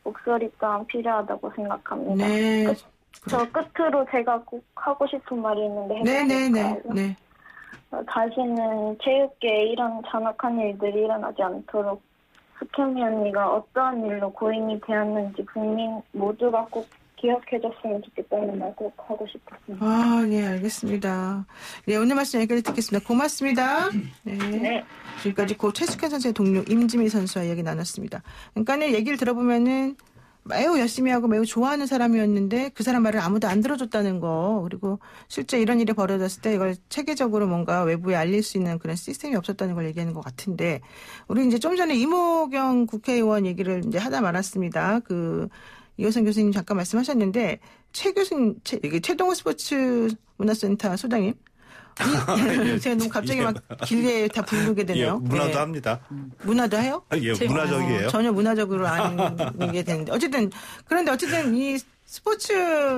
목소리 또한 필요하다고 생각합니다. 네. 끝, 저 끝으로 제가 꼭 하고 싶은 말이 있는데 해도 네네네. 될까요? 네. 어, 다시는 체육계에 이런 잔악한 일들이 일어나지 않도록 스캔이 언니가 어떠한 일로 고인이 되었는지 국민 모두가 꼭 기억해줬으면 좋겠다는 말 꼭 하고 싶었습니다. 아, 네, 알겠습니다. 네, 오늘 말씀 여기까지 듣겠습니다. 고맙습니다. 네. 네. 지금까지 고 최숙현 선수의 동료 임지미 선수와 이야기 나눴습니다. 그러니까는 얘기를 들어보면은 매우 열심히 하고 매우 좋아하는 사람이었는데 그 사람 말을 아무도 안 들어줬다는 거, 그리고 실제 이런 일이 벌어졌을 때 이걸 체계적으로 뭔가 외부에 알릴 수 있는 그런 시스템이 없었다는 걸 얘기하는 것 같은데, 우리 이제 좀 전에 이모경 국회의원 얘기를 이제 하다 말았습니다. 그 이호선 교수님 잠깐 말씀하셨는데, 최 교수님, 최, 최동호 스포츠 문화센터 소장님. 이, 제가 너무 갑자기 막 길게 다 부르게 되네요. 예, 문화도 네. 합니다. 문화도 해요? 아, 예, 문화적이에요. 어, 전혀 문화적으로 아니게 되는데. 어쨌든, 그런데 어쨌든 이 스포츠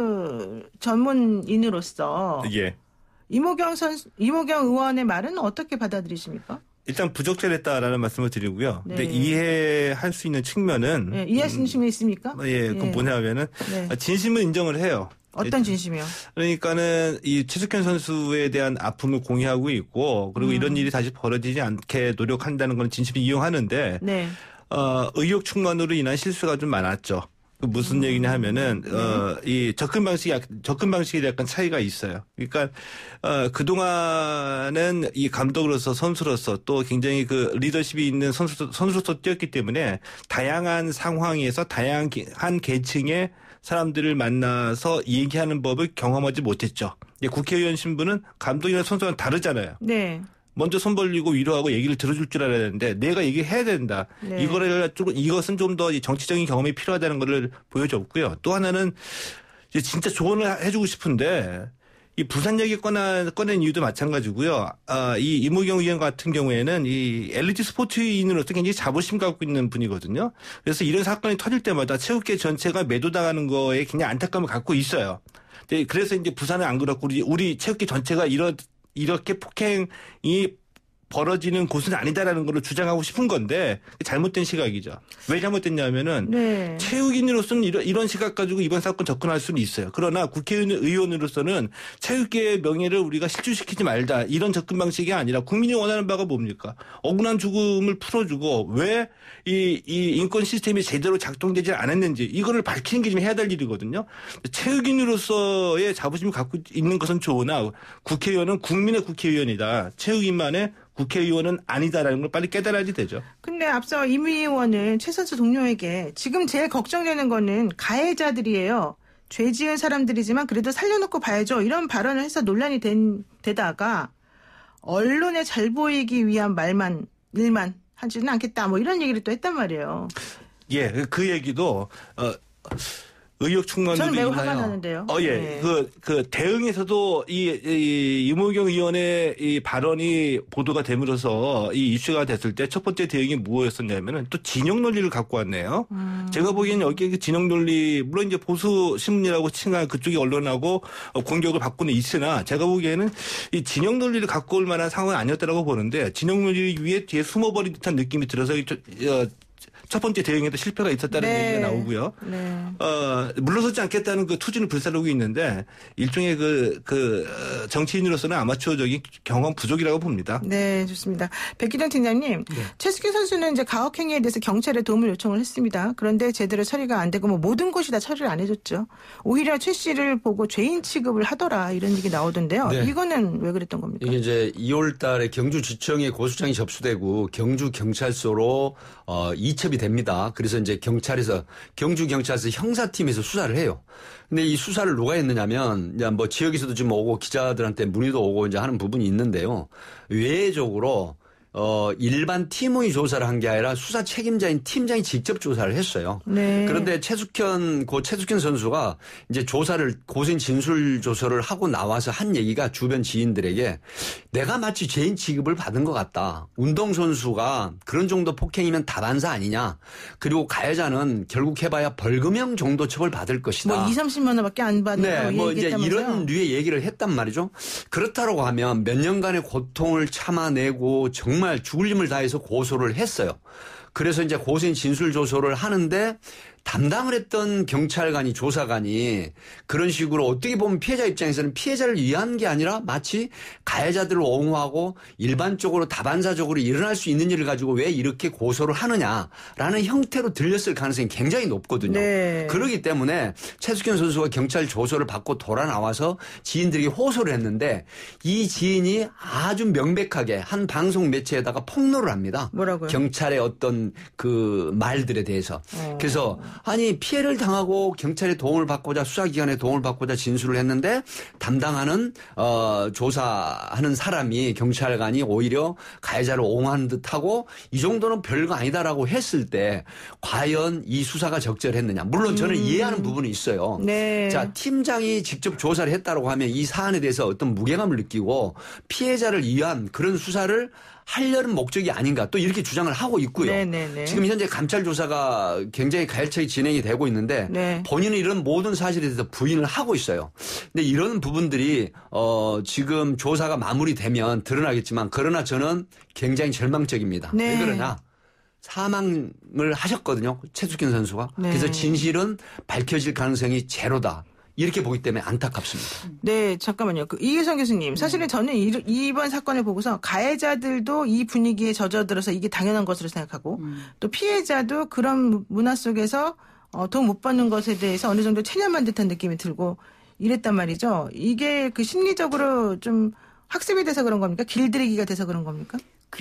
전문인으로서. 예. 이모경 선, 이모경 의원의 말은 어떻게 받아들이십니까? 일단 부적절했다라는 말씀을 드리고요. 네. 근데 이해할 수 있는 측면은. 네, 이해할 수 있는 측면이 있습니까? 예, 그건 예. 뭐냐면은. 네. 진심은 인정을 해요. 어떤 진심이요? 그러니까는 이 최숙현 선수에 대한 아픔을 공유하고 있고, 그리고 음. 이런 일이 다시 벌어지지 않게 노력한다는 건 진심이 이용하는데, 네. 어, 의욕 충만으로 인한 실수가 좀 많았죠. 그 무슨 음. 얘기냐 하면은, 네. 어, 이 접근 방식이, 약- 접근 방식에 약간 차이가 있어요. 그러니까, 어, 그동안은 이 감독으로서 선수로서 또 굉장히 그 리더십이 있는 선수, 선수로서 뛰었기 때문에 다양한 상황에서 다양한 계층의 사람들을 만나서 얘기하는 법을 경험하지 못했죠. 이제 국회의원 신분은 감독이나 선수와는 다르잖아요. 네. 먼저 손 벌리고 위로하고 얘기를 들어줄 줄 알아야 되는데 내가 얘기해야 된다. 네. 이거를 좀 이것은 좀 더 정치적인 경험이 필요하다는 것을 보여줬고요. 또 하나는 이제 진짜 조언을 해주고 싶은데 이 부산 얘기 꺼내, 꺼낸 이유도 마찬가지고요. 아, 이 이모경 의원 같은 경우에는 이 엘이디 스포츠인으로서 굉장히 자부심 갖고 있는 분이거든요. 그래서 이런 사건이 터질 때마다 체육계 전체가 매도당하는 거에 굉장히 안타까움을 갖고 있어요. 근데 그래서 이제 부산은 안 그렇고 우리, 우리 체육계 전체가 이런, 이렇게 폭행이 벌어지는 곳은 아니다라는 걸 주장하고 싶은 건데 잘못된 시각이죠. 왜 잘못됐냐면은 네. 체육인으로서는 이런, 이런 시각 가지고 이번 사건 접근할 수는 있어요. 그러나 국회의원으로서는 체육계의 명예를 우리가 실추시키지 말자 이런 접근 방식이 아니라 국민이 원하는 바가 뭡니까? 억울한 죽음을 풀어주고 왜 이, 이 인권 시스템이 제대로 작동되지 않았는지 이거를 밝히는 게 좀 해야 될 일이거든요. 체육인으로서의 자부심을 갖고 있는 것은 좋으나 국회의원은 국민의 국회의원이다. 체육인만의 국회의원은 아니다라는 걸 빨리 깨달아야지 되죠. 근데 앞서 임 의원은 최 선수 동료에게 지금 제일 걱정되는 거는 가해자들이에요. 죄 지은 사람들이지만 그래도 살려놓고 봐야죠. 이런 발언을 해서 논란이 된 데다가 언론에 잘 보이기 위한 말만 일만 하지는 않겠다. 뭐 이런 얘기를 또 했단 말이에요. 예, 그 얘기도 어, 의욕 충만으로 저는 매우 인하여 화가 나는데요. 어, 예, 네. 그, 그 대응에서도 이, 이 이모경 의원의 이 발언이 보도가 됨으로써 이 이슈가 됐을 때 첫 번째 대응이 무엇이었냐면은 또 진영 논리를 갖고 왔네요. 음. 제가 보기에는 여기 그 진영 논리 물론 이제 보수 신문이라고 칭한 그쪽의 언론하고 공격을 받고는 있으나 제가 보기에는 이 진영 논리를 갖고 올 만한 상황은 아니었다라고 보는데 진영 논리 위에 뒤에 숨어버린 듯한 느낌이 들어서 이 저- 어, 첫 번째 대응에도 실패가 있었다는 네. 얘기가 나오고요. 네. 어, 물러서지 않겠다는 그 투지는 불사르고 있는데 일종의 그, 그, 어, 정치인으로서는 아마추어적인 경험 부족이라고 봅니다. 네, 좋습니다. 백기정 팀장님, 최숙현 선수는 이제 가혹행위에 대해서 경찰에 도움을 요청을 했습니다. 그런데 제대로 처리가 안 되고 뭐 모든 곳이 다 처리를 안 해줬죠. 오히려 최 씨를 보고 죄인 취급을 하더라 이런 얘기 나오던데요. 네. 이거는 왜 그랬던 겁니까? 이게 이제 이월 달에 경주지청에 고소장이 접수되고 경주경찰서로 어, 이첩이 됩니다. 그래서 이제 경찰에서 경주경찰서 형사팀에서 수사를 해요. 근데 이 수사를 누가 했느냐면 이제 뭐 지역에서도 지금 오고 기자들한테 문의도 오고 이제 하는 부분이 있는데요. 외적으로 어, 일반 팀원이 조사를 한 게 아니라 수사 책임자인 팀장이 직접 조사를 했어요. 네. 그런데 최숙현, 고 최숙현 선수가 이제 조사를, 고소인 진술 조사를 하고 나와서 한 얘기가 주변 지인들에게 내가 마치 죄인 취급을 받은 것 같다. 운동선수가 그런 정도 폭행이면 다반사 아니냐. 그리고 가해자는 결국 해봐야 벌금형 정도 처벌 받을 것이다. 뭐 이삼십만 원밖에 안 받는다고 네, 뭐 이제 얘기했다면서요? 이런 류의 얘기를 했단 말이죠. 그렇다고 하면 몇 년간의 고통을 참아내고 정말 죽을 힘을 다해서 고소를 했어요. 그래서 이제 고소인 진술 조소를 하는데 담당을 했던 경찰관이 조사관이 그런 식으로 어떻게 보면 피해자 입장에서는 피해자를 위한 게 아니라 마치 가해자들을 옹호하고 일반적으로 다반사적으로 일어날 수 있는 일을 가지고 왜 이렇게 고소를 하느냐라는 형태로 들렸을 가능성이 굉장히 높거든요. 네. 그렇기 때문에 최숙현 선수가 경찰 조서를 받고 돌아 나와서 지인들에게 호소를 했는데 이 지인이 아주 명백하게 한 방송 매체에다가 폭로를 합니다. 뭐라고요? 경찰의 어떤 그 말들에 대해서. 어. 그래서 아니 피해를 당하고 경찰의 도움을 받고자 수사기관의 도움을 받고자 진술을 했는데 담당하는 어, 조사하는 사람이 경찰관이 오히려 가해자를 옹호하는 듯하고 이 정도는 별거 아니다라고 했을 때 과연 이 수사가 적절했느냐. 물론 저는 음. 이해하는 부분이 있어요. 네. 자, 팀장이 직접 조사를 했다고 하면 이 사안에 대해서 어떤 무게감을 느끼고 피해자를 위한 그런 수사를 하려는 목적이 아닌가 또 이렇게 주장을 하고 있고요. 네네네. 지금 현재 감찰 조사가 굉장히 가열차게 진행이 되고 있는데 네. 본인은 이런 모든 사실에 대해서 부인을 하고 있어요. 근데 이런 부분들이 어 지금 조사가 마무리되면 드러나겠지만 그러나 저는 굉장히 절망적입니다. 네. 왜 그러냐? 사망을 하셨거든요. 최숙현 선수가. 네. 그래서 진실은 밝혀질 가능성이 제로다. 이렇게 보기 때문에 안타깝습니다. 네, 잠깐만요. 그 이혜성 교수님, 사실은 저는 이, 이번 사건을 보고서 가해자들도 이 분위기에 젖어들어서 이게 당연한 것으로 생각하고 음. 또 피해자도 그런 문화 속에서 어, 도움 못 받는 것에 대해서 어느 정도 체념한 듯한 느낌이 들고 이랬단 말이죠. 이게 그 심리적으로 좀 학습이 돼서 그런 겁니까? 길들이기가 돼서 그런 겁니까?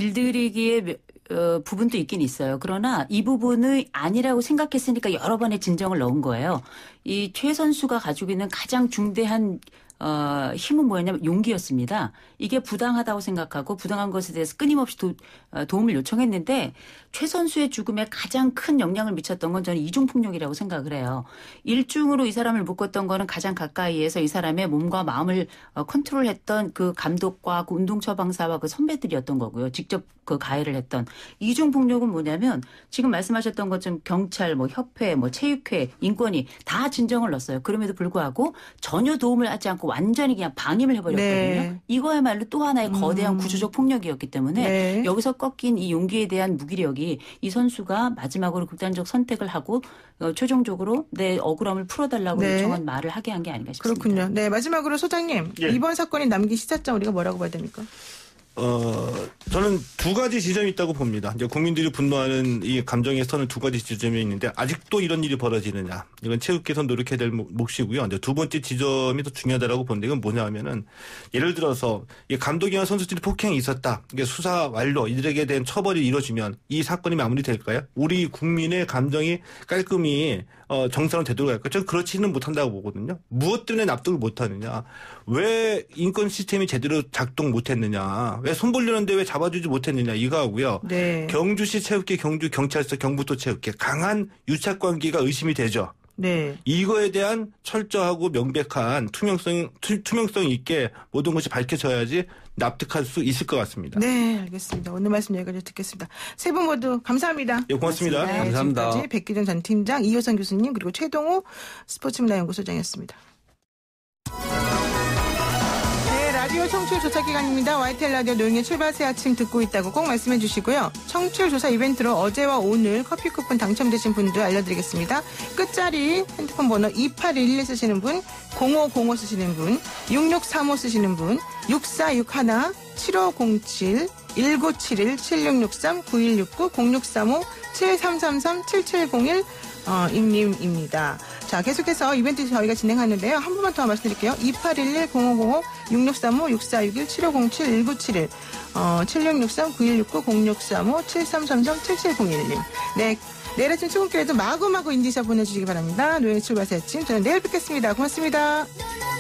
길들이기의 어, 부분도 있긴 있어요. 그러나 이 부분이 아니라고 생각했으니까 여러 번의 진정을 넣은 거예요. 이 최 선수가 가지고 있는 가장 중대한 어, 힘은 뭐였냐면 용기였습니다. 이게 부당하다고 생각하고 부당한 것에 대해서 끊임없이 도, 어, 도움을 요청했는데 최 선수의 죽음에 가장 큰 영향을 미쳤던 건 저는 이중폭력이라고 생각을 해요. 일중으로 이 사람을 묶었던 거는 가장 가까이에서 이 사람의 몸과 마음을 어, 컨트롤했던 그 감독과 그 운동처방사와 그 선배들이었던 거고요. 직접 그 가해를 했던. 이중폭력은 뭐냐면 지금 말씀하셨던 것처럼 경찰, 뭐 협회, 뭐 체육회, 인권위 다 진정을 넣었어요. 그럼에도 불구하고 전혀 도움을 하지 않고 완전히 그냥 방임을 해버렸거든요. 네. 이거야말로 또 하나의 음. 거대한 구조적 폭력이었기 때문에 네. 여기서 꺾인 이 용기에 대한 무기력이 이 선수가 마지막으로 극단적 선택을 하고 어, 최종적으로 내 억울함을 풀어달라고 네. 요청한 말을 하게 한 게 아닌가 싶습니다. 그렇군요. 네, 마지막으로 소장님. 예. 이번 사건이 남긴 시사점 우리가 뭐라고 봐야 됩니까? 어, 저는 두 가지 지점이 있다고 봅니다. 이제 국민들이 분노하는 이 감정의 선은 두 가지 지점이 있는데 아직도 이런 일이 벌어지느냐. 이건 체육계에서 노력해야 될 몫이고요. 이제 두 번째 지점이 더 중요하다고 보는데 이건 뭐냐 하면은 예를 들어서 이 감독이나 선수들이 폭행이 있었다. 이게 수사 완료, 이들에게 대한 처벌이 이루어지면 이 사건이 마무리될까요? 우리 국민의 감정이 깔끔히 어, 정상으로 되도록 할까요? 저는 그렇지는 못한다고 보거든요. 무엇 때문에 납득을 못하느냐. 왜 인권 시스템이 제대로 작동 못했느냐. 왜 손 벌리는데 왜 잡아주지 못했느냐 이거하고요. 네. 경주시 체육계, 경주 경찰서, 경북도 체육계 강한 유착 관계가 의심이 되죠. 네. 이거에 대한 철저하고 명백한 투명성, 투, 투명성 있게 모든 것이 밝혀져야지 납득할 수 있을 것 같습니다. 네, 알겠습니다. 오늘 말씀 여기까지 듣겠습니다. 세 분 모두 감사합니다. 예, 고맙습니다. 네, 감사합니다. 지금까지 백기준 전 팀장, 이효선 교수님 그리고 최동호 스포츠문화연구소장이었습니다. 라디오 청취율 조사 기간입니다. 와이티엘 라디오 노영의 출발새 아침 듣고 있다고 꼭 말씀해 주시고요. 청취율 조사 이벤트로 어제와 오늘 커피 쿠폰 당첨되신 분들 알려드리겠습니다. 끝자리 핸드폰 번호 이팔일일 쓰시는 분, 공오공오 쓰시는 분, 육육삼오 쓰시는 분, 육사육일, 칠오공칠, 일구칠일, 칠육육삼, 구일육구, 공육삼오, 칠삼삼삼, 칠칠공일 어, 임님입니다. 자, 계속해서 이벤트 저희가 진행하는데요. 한 번만 더 말씀드릴게요. 이팔일일, 공오공오, 육육삼오, 육사육일, 칠오공칠, 일구칠일, 어, 칠육육삼, 구일육구, 공육삼오, 칠삼삼삼, 칠칠공일님. 네. 내일 아침 출근길에도 마구마구 인디샷 보내주시기 바랍니다. 노예 출발새 아침. 저는 내일 뵙겠습니다. 고맙습니다.